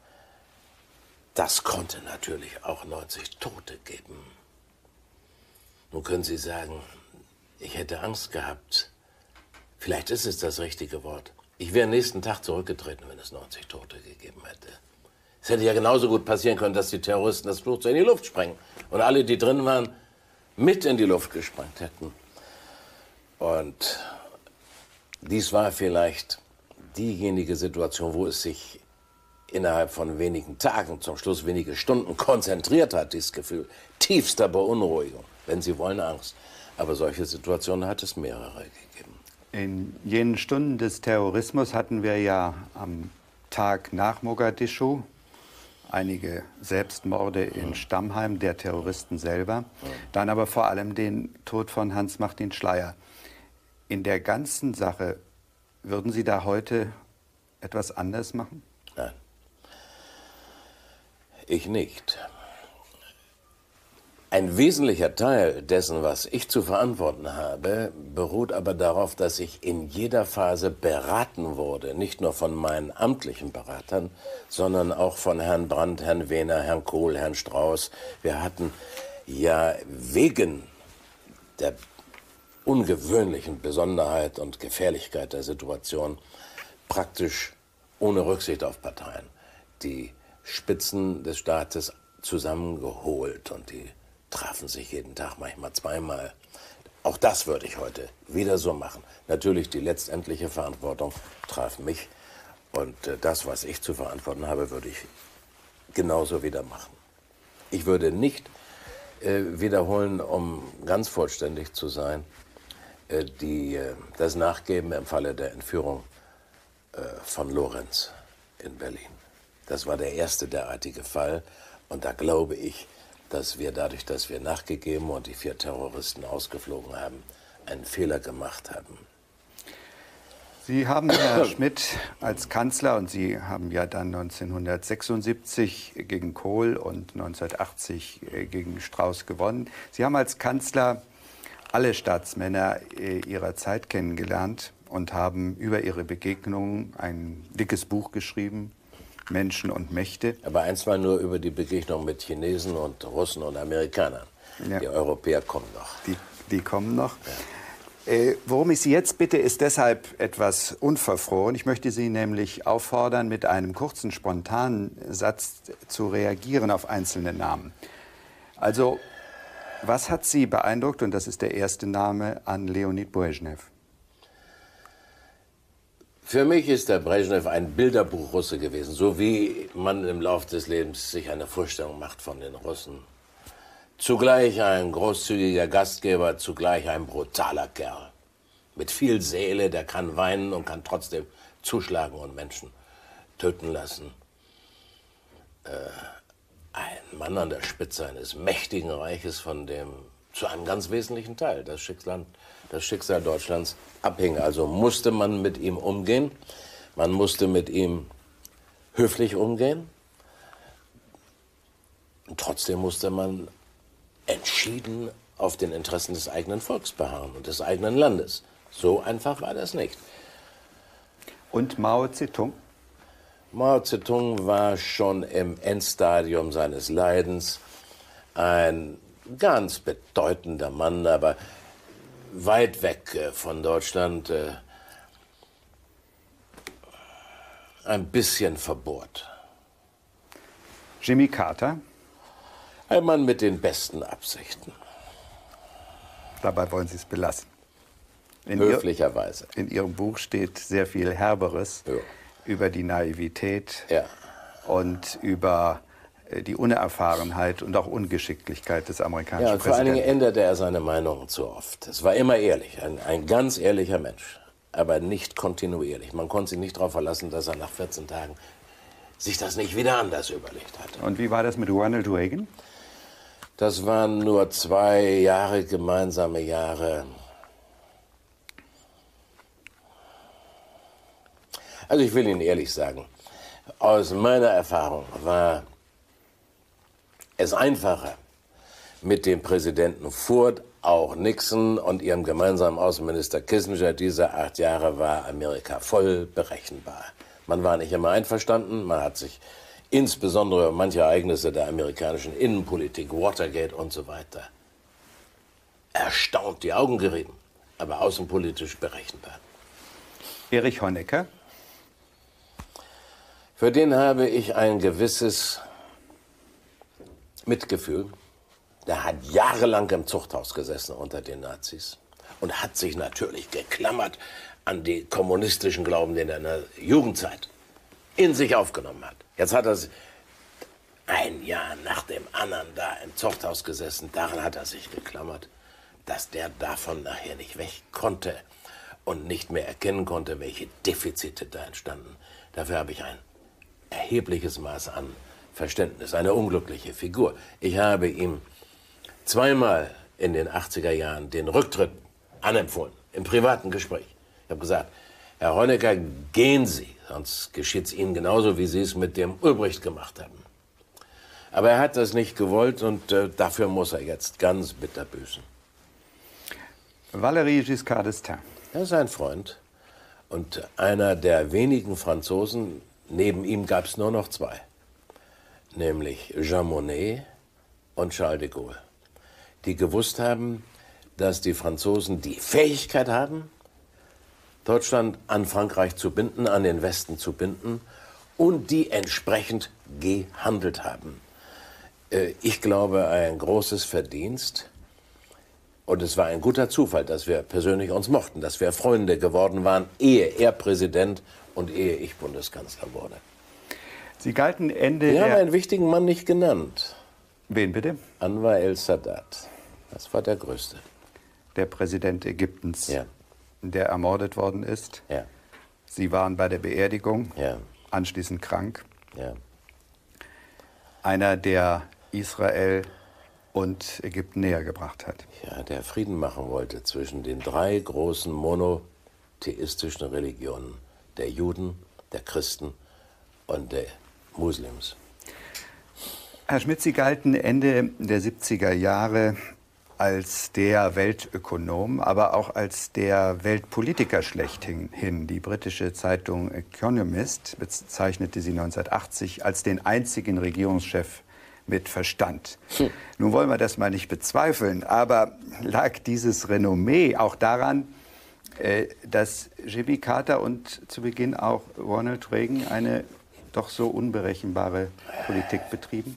Das konnte natürlich auch 90 Tote geben. Nun können Sie sagen, ich hätte Angst gehabt. Vielleicht ist es das richtige Wort. Ich wäre nächsten Tag zurückgetreten, wenn es 90 Tote gegeben hätte. Es hätte ja genauso gut passieren können, dass die Terroristen das Flugzeug in die Luft sprengen und alle, die drin waren, mit in die Luft gesprengt hätten. Und dies war vielleicht diejenige Situation, wo es sich innerhalb von wenigen Tagen, zum Schluss wenige Stunden konzentriert hat, dieses Gefühl tiefster Beunruhigung, wenn Sie wollen, Angst. Aber solche Situationen hat es mehrere gegeben.
In jenen Stunden des Terrorismus hatten wir ja am Tag nach Mogadischu einige Selbstmorde in Stammheim der Terroristen selber, dann aber vor allem den Tod von Hans-Martin Schleyer. In der ganzen Sache, würden Sie da heute etwas anders machen?
Nein, ich nicht. Ein wesentlicher Teil dessen, was ich zu verantworten habe, beruht aber darauf, dass ich in jeder Phase beraten wurde, nicht nur von meinen amtlichen Beratern, sondern auch von Herrn Brandt, Herrn Wehner, Herrn Kohl, Herrn Strauß. Wir hatten ja wegen der ungewöhnlichen Besonderheit und Gefährlichkeit der Situation praktisch ohne Rücksicht auf Parteien die Spitzen des Staates zusammengeholt und die trafen sich jeden Tag, manchmal zweimal. Auch das würde ich heute wieder so machen. Natürlich, die letztendliche Verantwortung traf mich. Und das, was ich zu verantworten habe, würde ich genauso wieder machen. Ich würde nicht wiederholen, um ganz vollständig zu sein, das Nachgeben im Falle der Entführung von Lorenz in Berlin. Das war der erste derartige Fall. Und da glaube ich, dass wir dadurch, dass wir nachgegeben und die 4 Terroristen ausgeflogen haben, einen Fehler gemacht haben.
Sie haben, Herr Schmidt, als Kanzler, und Sie haben ja dann 1976 gegen Kohl und 1980 gegen Strauß gewonnen. Sie haben als Kanzler alle Staatsmänner Ihrer Zeit kennengelernt und haben über ihre Begegnungen ein dickes Buch geschrieben, Menschen und Mächte.
Aber einstmal nur über die Begegnung mit Chinesen und Russen und Amerikanern. Ja. Die Europäer kommen noch.
Die kommen noch. Ja. Worum ich Sie jetzt bitte, ist deshalb etwas unverfroren. Ich möchte Sie nämlich auffordern, mit einem kurzen, spontanen Satz zu reagieren auf einzelne Namen. Also, was hat Sie beeindruckt, und das ist der erste Name, an Leonid Brezhnev?
Für mich ist der Brezhnev ein Bilderbuch-Russe gewesen, so wie man im Laufe des Lebens sich eine Vorstellung macht von den Russen. Zugleich ein großzügiger Gastgeber, zugleich ein brutaler Kerl. Mit viel Seele, der kann weinen und kann trotzdem zuschlagen und Menschen töten lassen. Ein Mann an der Spitze eines mächtigen Reiches, von dem zu einem ganz wesentlichen Teil das Schicksal Deutschlands abhing. Also musste man mit ihm umgehen, man musste mit ihm höflich umgehen. Und trotzdem musste man entschieden auf den Interessen des eigenen Volks beharren und des eigenen Landes. So einfach war das nicht.
Und Mao Zedong?
Mao Zedong war schon im Endstadium seines Leidens ein ganz bedeutender Mann, aber weit weg von Deutschland, ein bisschen verbohrt.
Jimmy Carter?
Ein Mann mit den besten Absichten.
Dabei wollen Sie es belassen.
Höflicherweise.
In Ihrem Buch steht sehr viel Herberes über die Naivität und über die Unerfahrenheit und auch Ungeschicklichkeit des amerikanischen Präsidenten.
Vor allen Dingen änderte er seine Meinungen zu oft. Es war immer ehrlich, ein ganz ehrlicher Mensch, aber nicht kontinuierlich. Man konnte sich nicht darauf verlassen, dass er nach 14 Tagen sich das nicht wieder anders überlegt hat.
Und wie war das mit Ronald Reagan?
Das waren nur 2 Jahre, gemeinsame Jahre. Also ich will Ihnen ehrlich sagen, aus meiner Erfahrung war es einfacher, mit dem Präsidenten Ford, auch Nixon und ihrem gemeinsamen Außenminister Kissinger. Diese 8 Jahre war Amerika voll berechenbar. Man war nicht immer einverstanden, man hat sich insbesondere über manche Ereignisse der amerikanischen Innenpolitik, Watergate und so weiter, erstaunt die Augen gerieben, aber außenpolitisch berechenbar.
Erich Honecker?
Für den habe ich ein gewisses Mitgefühl. Der hat jahrelang im Zuchthaus gesessen unter den Nazis und hat sich natürlich geklammert an den kommunistischen Glauben, den er in der Jugendzeit in sich aufgenommen hat. Jetzt hat er ein Jahr nach dem anderen da im Zuchthaus gesessen. Daran hat er sich geklammert, dass der davon nachher nicht weg konnte und nicht mehr erkennen konnte, welche Defizite da entstanden. Dafür habe ich ein erhebliches Maß an Verständnis, eine unglückliche Figur. Ich habe ihm 2-mal in den 80er Jahren den Rücktritt anempfohlen, im privaten Gespräch. Ich habe gesagt, Herr Honecker, gehen Sie, sonst geschieht es Ihnen genauso, wie Sie es mit dem Ulbricht gemacht haben. Aber er hat das nicht gewollt und dafür muss er jetzt ganz bitter büßen.
Valéry Giscard d'Estaing.
Er ist ein Freund und einer der wenigen Franzosen, neben ihm gab es nur noch 2. Nämlich Jean Monnet und Charles de Gaulle, die gewusst haben, dass die Franzosen die Fähigkeit haben, Deutschland an Frankreich zu binden, an den Westen zu binden und die entsprechend gehandelt haben. Ich glaube, ein großes Verdienst und es war ein guter Zufall, dass wir persönlich uns mochten, dass wir Freunde geworden waren, ehe er Präsident und ehe ich Bundeskanzler wurde.
Sie galten Ende
Wir haben einen wichtigen Mann nicht genannt.
Wen bitte?
Anwar el-Sadat. Das war der Größte.
Der Präsident Ägyptens, der ermordet worden ist.
Ja.
Sie waren bei der Beerdigung,
Ja.
anschließend krank.
Ja.
Einer, der Israel und Ägypten näher gebracht hat.
Ja, der Frieden machen wollte zwischen den 3 großen monotheistischen Religionen, der Juden, der Christen und der Muslims.
Herr Schmidt, Sie galten Ende der 70er Jahre als der Weltökonom, aber auch als der Weltpolitiker schlechthin. Die britische Zeitung Economist bezeichnete Sie 1980 als den einzigen Regierungschef mit Verstand. Nun wollen wir das mal nicht bezweifeln, aber lag dieses Renommee auch daran, dass Jimmy Carter und zu Beginn auch Ronald Reagan eine doch so unberechenbare Politik betrieben?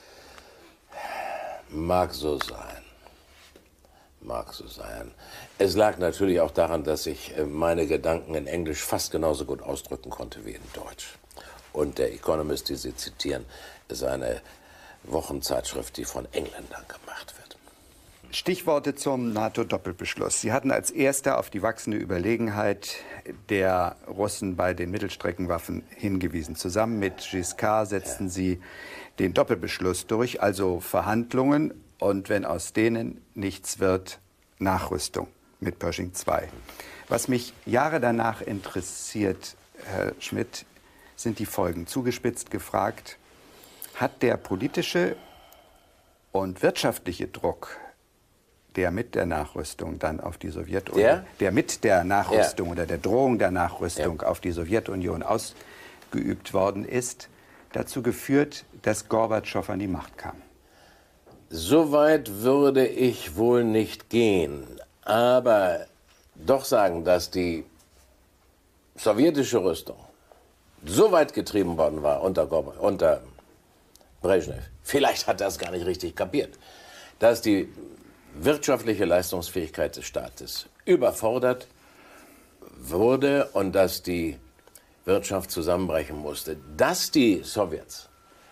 Mag so sein. Mag so sein. Es lag natürlich auch daran, dass ich meine Gedanken in Englisch fast genauso gut ausdrücken konnte wie in Deutsch. Und der Economist, die Sie zitieren, ist eine Wochenzeitschrift, die von Engländern gemacht wird.
Stichworte zum NATO-Doppelbeschluss. Sie hatten als Erster auf die wachsende Überlegenheit der Russen bei den Mittelstreckenwaffen hingewiesen. Zusammen mit Giscard setzten Sie den Doppelbeschluss durch, also Verhandlungen und wenn aus denen nichts wird, Nachrüstung mit Pershing II. Was mich Jahre danach interessiert, Herr Schmidt, sind die Folgen. Zugespitzt gefragt, hat der politische und wirtschaftliche Druck, der mit der Nachrüstung dann auf die Sowjetunion, der mit der Nachrüstung oder der Drohung der Nachrüstung auf die Sowjetunion ausgeübt worden ist, dazu geführt, dass Gorbatschow an die Macht kam?
So weit würde ich wohl nicht gehen. aber doch sagen, dass die sowjetische Rüstung so weit getrieben worden war unter Brezhnev, vielleicht hat er es gar nicht richtig kapiert, dass die wirtschaftliche Leistungsfähigkeit des Staates überfordert wurde und dass die Wirtschaft zusammenbrechen musste. Dass die Sowjets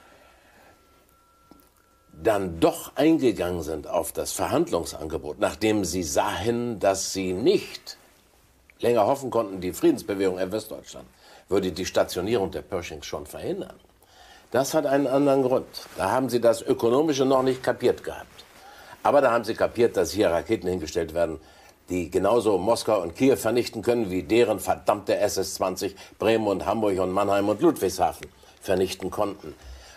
dann doch eingegangen sind auf das Verhandlungsangebot, nachdem sie sahen, dass sie nicht länger hoffen konnten, die Friedensbewegung in Westdeutschland würde die Stationierung der Pershings schon verhindern. Das hat einen anderen Grund. Da haben sie das Ökonomische noch nicht kapiert gehabt. Aber da haben sie kapiert, dass hier Raketen hingestellt werden, die genauso Moskau und Kiew vernichten können, wie deren verdammte SS-20 Bremen und Hamburg und Mannheim und Ludwigshafen vernichten konnten.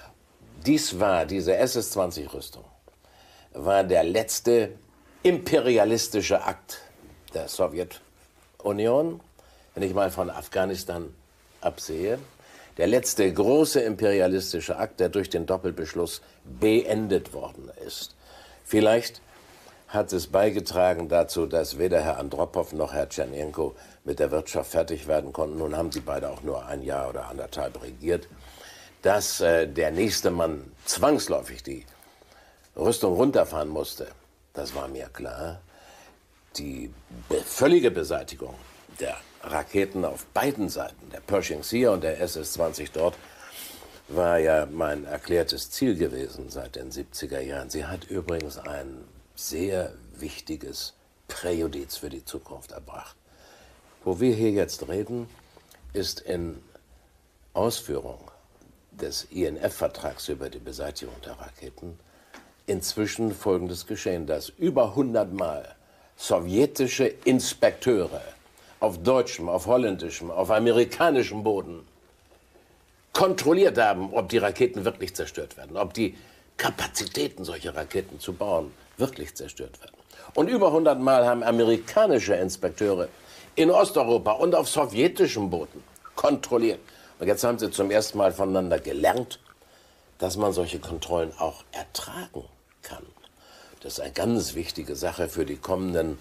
Diese SS-20-Rüstung war der letzte imperialistische Akt der Sowjetunion, wenn ich mal von Afghanistan absehe. Der letzte große imperialistische Akt, der durch den Doppelbeschluss beendet worden ist. Vielleicht hat es beigetragen dazu, dass weder Herr Andropow noch Herr Tschernenko mit der Wirtschaft fertig werden konnten. Nun haben sie beide auch nur ein Jahr oder anderthalb regiert. Dass der nächste Mann zwangsläufig die Rüstung runterfahren musste, das war mir klar. Die völlige Beseitigung der Raketen auf beiden Seiten, der Pershings hier und der SS-20 dort, war ja mein erklärtes Ziel gewesen seit den 70er Jahren. Sie hat übrigens ein sehr wichtiges Präjudiz für die Zukunft erbracht. Wo wir hier jetzt reden, ist in Ausführung des INF-Vertrags über die Beseitigung der Raketen inzwischen Folgendes geschehen, dass über 100 Mal sowjetische Inspekteure auf deutschem, auf holländischem, auf amerikanischem Boden kontrolliert haben, ob die Raketen wirklich zerstört werden, ob die Kapazitäten, solche Raketen zu bauen, wirklich zerstört werden. Und über 100 Mal haben amerikanische Inspekteure in Osteuropa und auf sowjetischem Boden kontrolliert. Und jetzt haben sie zum ersten Mal voneinander gelernt, dass man solche Kontrollen auch ertragen kann. Das ist eine ganz wichtige Sache für den kommenden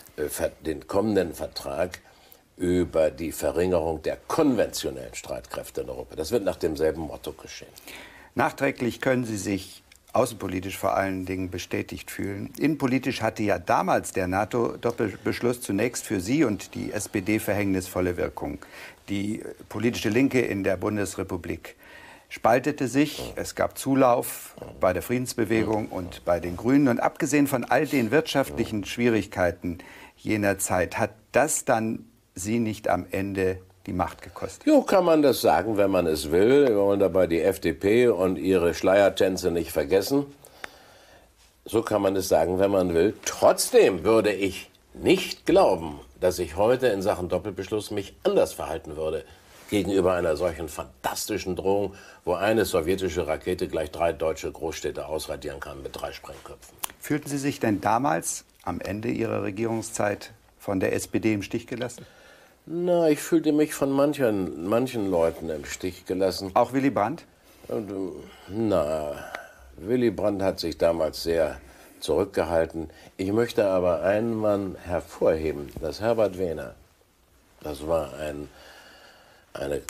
Vertrag über die Verringerung der konventionellen Streitkräfte in Europa. Das wird nach demselben Motto geschehen.
Nachträglich können Sie sich außenpolitisch vor allen Dingen bestätigt fühlen. Innenpolitisch hatte ja damals der NATO-Doppelbeschluss zunächst für Sie und die SPD verhängnisvolle Wirkung. Die politische Linke in der Bundesrepublik spaltete sich. Es gab Zulauf bei der Friedensbewegung und bei den Grünen. Und abgesehen von all den wirtschaftlichen Schwierigkeiten jener Zeit, hat das dann Sie nicht am Ende die Macht gekostet?
Jo, kann man das sagen, wenn man es will. Wir wollen dabei die FDP und ihre Schleiertänze nicht vergessen. So kann man es sagen, wenn man will. Trotzdem würde ich nicht glauben, dass ich heute in Sachen Doppelbeschluss mich anders verhalten würde gegenüber einer solchen fantastischen Drohung, wo eine sowjetische Rakete gleich 3 deutsche Großstädte ausradieren kann mit 3 Sprengköpfen.
Fühlten Sie sich denn damals am Ende Ihrer Regierungszeit von der SPD im Stich gelassen?
Na, ich fühlte mich von manchen Leuten im Stich gelassen.
Auch Willy Brandt?
Na, Willy Brandt hat sich damals sehr zurückgehalten. Ich möchte aber einen Mann hervorheben, das Herbert Wehner. Das war eine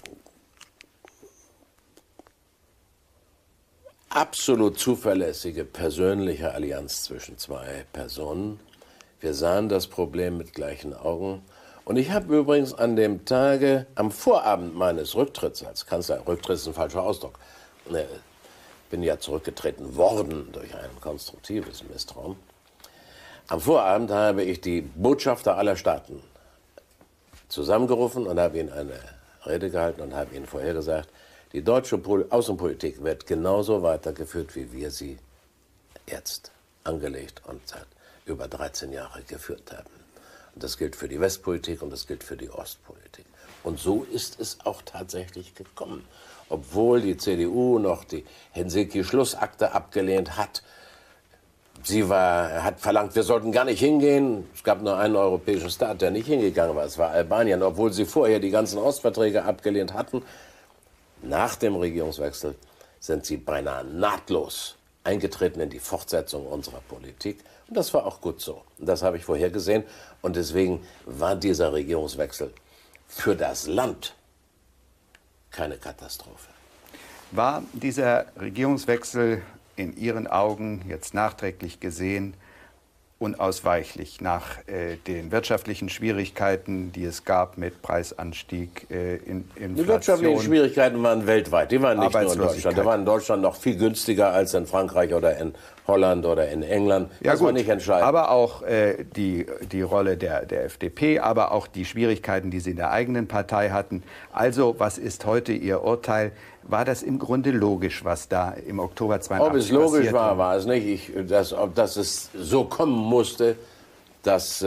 absolut zuverlässige persönliche Allianz zwischen 2 Personen. Wir sahen das Problem mit gleichen Augen. Und ich habe übrigens an dem Tage, am Vorabend meines Rücktritts als Kanzler, Rücktritt ist ein falscher Ausdruck, bin ja zurückgetreten worden durch ein konstruktives Misstrauen. Am Vorabend habe ich die Botschafter aller Staaten zusammengerufen und habe ihnen eine Rede gehalten und habe ihnen vorhergesagt, die deutsche Außenpolitik wird genauso weitergeführt, wie wir sie jetzt angelegt und seit über 13 Jahren geführt haben. Und das gilt für die Westpolitik und das gilt für die Ostpolitik. Und so ist es auch tatsächlich gekommen. Obwohl die CDU noch die Helsinki-Schlussakte abgelehnt hat. Sie hat verlangt, wir sollten gar nicht hingehen. Es gab nur einen europäischen Staat, der nicht hingegangen war. Es war Albanien, obwohl sie vorher die ganzen Ostverträge abgelehnt hatten. Nach dem Regierungswechsel sind sie beinahe nahtlos eingetreten in die Fortsetzung unserer Politik. Und das war auch gut so. Und das habe ich vorhergesehen. Und deswegen war dieser Regierungswechsel für das Land keine Katastrophe.
War dieser Regierungswechsel in Ihren Augen jetzt nachträglich gesehen unausweichlich nach den wirtschaftlichen Schwierigkeiten, die es gab mit Preisanstieg, Inflation?
Die wirtschaftlichen Schwierigkeiten waren weltweit, die waren nicht nur in Deutschland. Die waren in Deutschland noch viel günstiger als in Frankreich oder in Holland oder in England.
Ja,
das
gut,
war nicht entscheidend.
Aber auch die Rolle der FDP, aber auch die Schwierigkeiten, die Sie in der eigenen Partei hatten. Also, was ist heute Ihr Urteil? War das im Grunde logisch, was da im Oktober 82
Ob es logisch
passiert
war, war es nicht. Ob es so kommen musste, das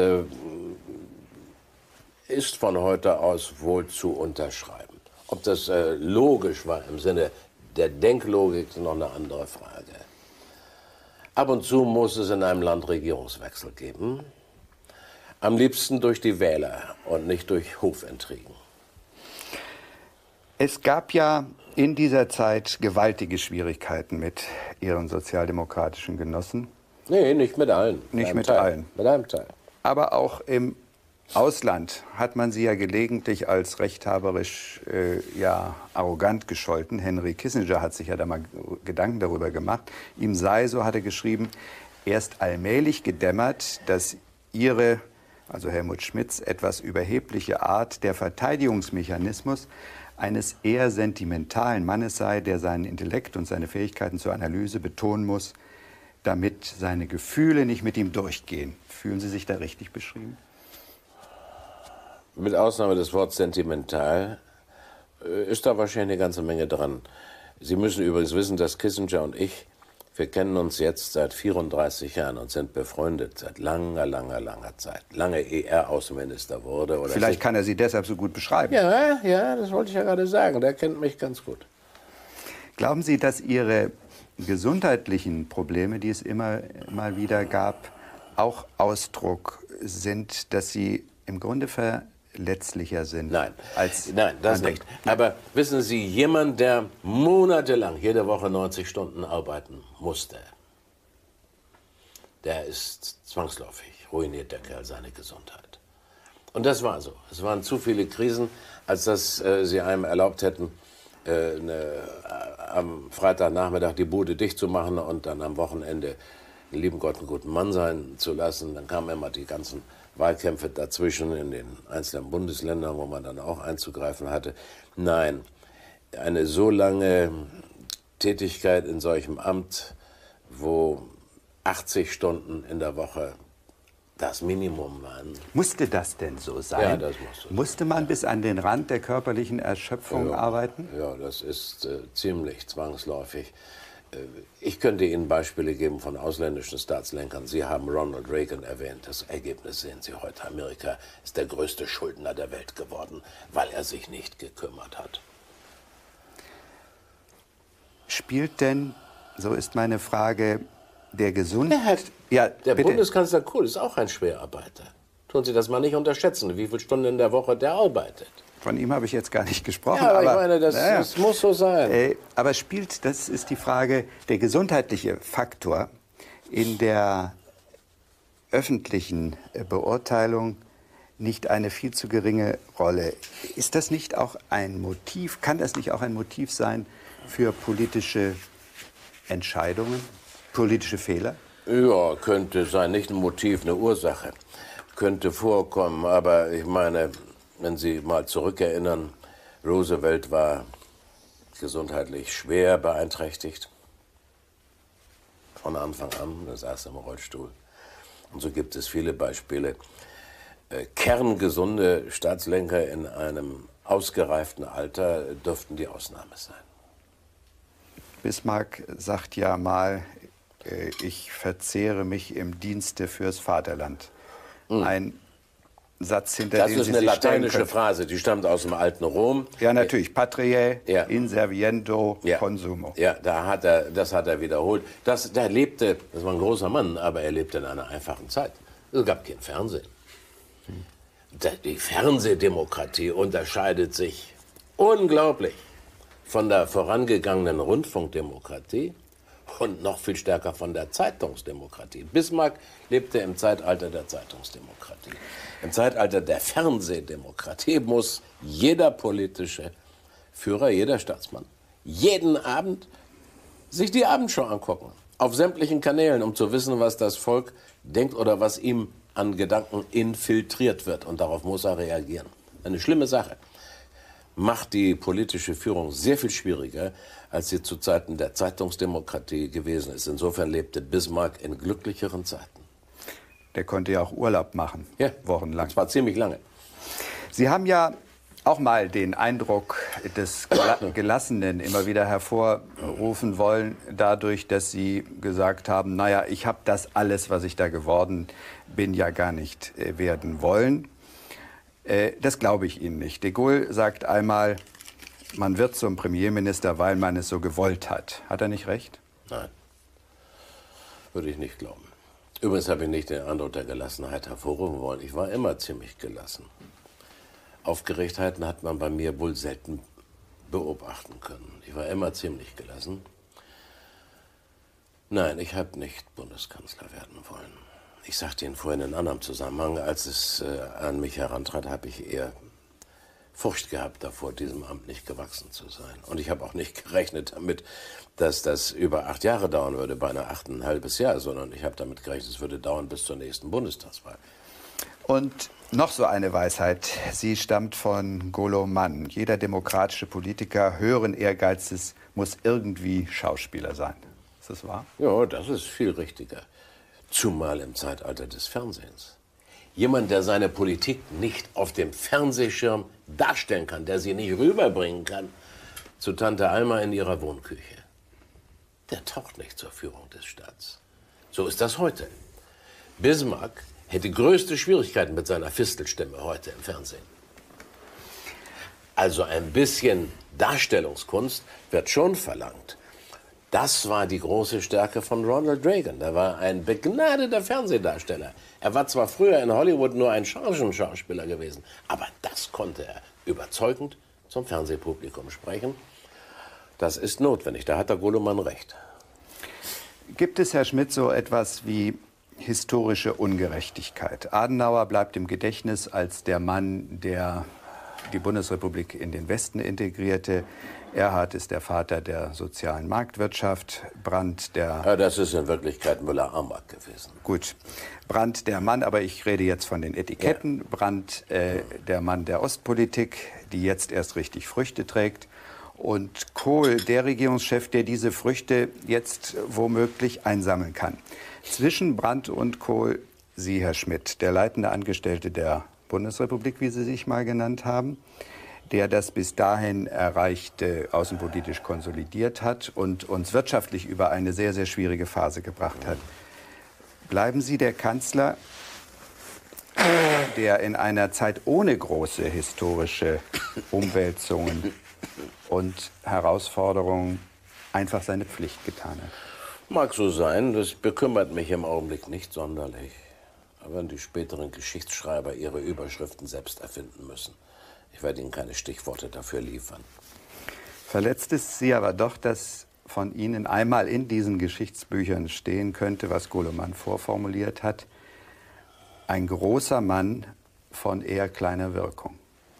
ist von heute aus wohl zu unterschreiben. Ob das logisch war im Sinne der Denklogik, ist noch eine andere Frage. Ab und zu muss es in einem Land Regierungswechsel geben. Am liebsten durch die Wähler und nicht durch Hofintrigen.
Es gab ja in dieser Zeit gewaltige Schwierigkeiten mit Ihren sozialdemokratischen Genossen.
Nee, nicht mit allen.
Nicht mit allen.
Mit einem Teil.
Aber auch im Ausland hat man sie ja gelegentlich als rechthaberisch arrogant gescholten. Henry Kissinger hat sich ja da mal Gedanken darüber gemacht. Ihm sei, so hat er geschrieben, erst allmählich gedämmert, dass Ihre, also Helmut Schmidts, etwas überhebliche Art der Verteidigungsmechanismus eines eher sentimentalen Mannes sei, der seinen Intellekt und seine Fähigkeiten zur Analyse betonen muss, damit seine Gefühle nicht mit ihm durchgehen. Fühlen Sie sich da richtig beschrieben?
Mit Ausnahme des Wortes sentimental ist da wahrscheinlich eine ganze Menge dran. Sie müssen übrigens wissen, dass Kissinger und ich, wir kennen uns jetzt seit 34 Jahren und sind befreundet seit langer, langer, langer Zeit. Lange ehe er Außenminister wurde. Oder
Vielleicht kann er Sie deshalb so gut beschreiben.
Ja, das wollte ich ja gerade sagen. Der kennt mich ganz gut.
Glauben Sie, dass Ihre gesundheitlichen Probleme, die es immer mal wieder gab, auch Ausdruck sind, dass Sie im Grunde verletzlicher sind?
Nein, das nicht. Aber wissen Sie, jemand, der monatelang jede Woche 90 Stunden arbeiten musste, der ist zwangsläufig, ruiniert der Kerl seine Gesundheit. Und das war so. Es waren zu viele Krisen, als dass sie einem erlaubt hätten, am Freitagnachmittag die Bude dicht zu machen und dann am Wochenende den lieben Gott einen guten Mann sein zu lassen. Dann kamen immer die ganzen Wahlkämpfe dazwischen in den einzelnen Bundesländern, wo man dann auch einzugreifen hatte. Nein, eine so lange Tätigkeit in solchem Amt, wo 80 Stunden in der Woche das Minimum waren.
Musste das denn so sein?
Ja, das musste.
Musste man bis an den Rand der körperlichen Erschöpfung arbeiten?
Ja, das ist ziemlich zwangsläufig. Ich könnte Ihnen Beispiele geben von ausländischen Staatslenkern. Sie haben Ronald Reagan erwähnt. Das Ergebnis sehen Sie heute. Amerika ist der größte Schuldner der Welt geworden, weil er sich nicht gekümmert hat.
Spielt denn, so ist meine Frage, der Gesundheit...
Ja, der Bundeskanzler Kohl ist auch ein Schwerarbeiter. Tun Sie das mal nicht unterschätzen, wie viele Stunden in der Woche der arbeitet.
Von ihm habe ich jetzt gar nicht gesprochen.
Ja, aber ich meine, das muss so sein.
Aber spielt, das ist die Frage, der gesundheitliche Faktor in der öffentlichen Beurteilung nicht eine viel zu geringe Rolle? Ist das nicht auch ein Motiv, kann das nicht auch ein Motiv sein für politische Entscheidungen, politische Fehler?
Ja, könnte sein, nicht ein Motiv, eine Ursache. Könnte vorkommen, aber ich meine, wenn Sie mal zurückerinnern, Roosevelt war gesundheitlich schwer beeinträchtigt. Von Anfang an, er saß im Rollstuhl. Und so gibt es viele Beispiele. Kerngesunde Staatslenker in einem ausgereiften Alter dürften die Ausnahme sein.
Bismarck sagt ja mal, ich verzehre mich im Dienste fürs Vaterland. Ein Satz, hinter dem Sie sich stellen können.
Das ist eine lateinische Phrase, die stammt aus dem alten Rom.
Ja, natürlich. Patriae, inserviendo, consumo.
Ja, das hat er wiederholt. Der lebte, das war ein großer Mann, aber er lebte in einer einfachen Zeit. Es gab kein Fernsehen. Die Fernsehdemokratie unterscheidet sich unglaublich von der vorangegangenen Rundfunkdemokratie. und noch viel stärker von der Zeitungsdemokratie. Bismarck lebte im Zeitalter der Zeitungsdemokratie. Im Zeitalter der Fernsehdemokratie muss jeder politische Führer, jeder Staatsmann, jeden Abend sich die Abendshow angucken. Auf sämtlichen Kanälen, um zu wissen, was das Volk denkt oder was ihm an Gedanken infiltriert wird. Und darauf muss er reagieren. Eine schlimme Sache. Macht die politische Führung sehr viel schwieriger, als sie zu Zeiten der Zeitungsdemokratie gewesen ist. Insofern lebte Bismarck in glücklicheren Zeiten.
Der konnte ja auch Urlaub machen,
ja,
wochenlang.
Und zwar ziemlich lange.
Sie haben ja auch mal den Eindruck des Gelassenen immer wieder hervorrufen wollen, dadurch, dass Sie gesagt haben, naja, ich habe das alles, was ich da geworden bin, ja gar nicht werden wollen. Das glaube ich Ihnen nicht. De Gaulle sagt einmal, man wird zum Premierminister, weil man es so gewollt hat. Hat er nicht recht?
Nein, würde ich nicht glauben. Übrigens habe ich nicht den Eindruck der Gelassenheit hervorrufen wollen. Ich war immer ziemlich gelassen. Aufgeregtheiten hat man bei mir wohl selten beobachten können. Ich war immer ziemlich gelassen. Nein, ich habe nicht Bundeskanzler werden wollen. Ich sagte Ihnen vorhin in anderem Zusammenhang, als es an mich herantrat, habe ich eher Furcht gehabt davor, diesem Amt nicht gewachsen zu sein. Und ich habe auch nicht gerechnet damit, dass das über 8 Jahre dauern würde, beinahe 8,5 Jahre, sondern ich habe damit gerechnet, es würde dauern bis zur nächsten Bundestagswahl.
Und noch so eine Weisheit. Sie stammt von Golo Mann. Jeder demokratische Politiker höheren Ehrgeizes muss irgendwie Schauspieler sein. Ist das wahr?
Ja, das ist viel richtiger. Zumal im Zeitalter des Fernsehens. Jemand, der seine Politik nicht auf dem Fernsehschirm darstellen kann, der sie nicht rüberbringen kann zu Tante Alma in ihrer Wohnküche, der taucht nicht zur Führung des Staats. So ist das heute. Bismarck hätte größte Schwierigkeiten mit seiner Fistelstimme heute im Fernsehen. Also ein bisschen Darstellungskunst wird schon verlangt. Das war die große Stärke von Ronald Reagan. Er war ein begnadeter Fernsehdarsteller. Er war zwar früher in Hollywood nur ein Schauspieler gewesen, aber das konnte er überzeugend zum Fernsehpublikum sprechen. Das ist notwendig, da hat der Golo Mann recht.
Gibt es, Herr Schmidt, so etwas wie historische Ungerechtigkeit? Adenauer bleibt im Gedächtnis als der Mann, der die Bundesrepublik in den Westen integrierte. Erhard ist der Vater der sozialen Marktwirtschaft. Brandt der...
Ja, das ist in Wirklichkeit Müller-Armbach gewesen.
Gut. Brandt der Mann, aber ich rede jetzt von den Etiketten. Ja. Brandt der Mann der Ostpolitik, die jetzt erst richtig Früchte trägt. Und Kohl, der Regierungschef, der diese Früchte jetzt womöglich einsammeln kann. Zwischen Brandt und Kohl, Sie, Herr Schmidt, der leitende Angestellte der Bundesrepublik, wie Sie sich mal genannt haben, der das bis dahin Erreichte außenpolitisch konsolidiert hat und uns wirtschaftlich über eine sehr, sehr schwierige Phase gebracht hat. Bleiben Sie der Kanzler, der in einer Zeit ohne große historische Umwälzungen und Herausforderungen einfach seine Pflicht getan hat?
Mag so sein, das bekümmert mich im Augenblick nicht sonderlich. Aber wenn die späteren Geschichtsschreiber ihre Überschriften selbst erfinden müssen. Ich werde Ihnen keine Stichworte dafür liefern.
Verletzt es Sie aber doch, dass von Ihnen einmal in diesen Geschichtsbüchern stehen könnte, was Golo Mann vorformuliert hat, ein großer Mann von eher kleiner Wirkung.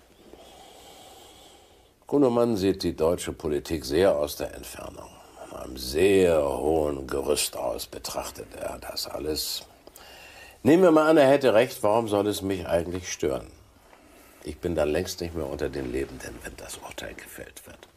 Golo Mann sieht die deutsche Politik sehr aus der Entfernung. Von einem sehr hohen Gerüst aus betrachtet er das alles. Nehmen wir mal an, er hätte recht, warum soll es mich eigentlich stören? Ich bin da längst nicht mehr unter den Lebenden, wenn das Urteil gefällt wird.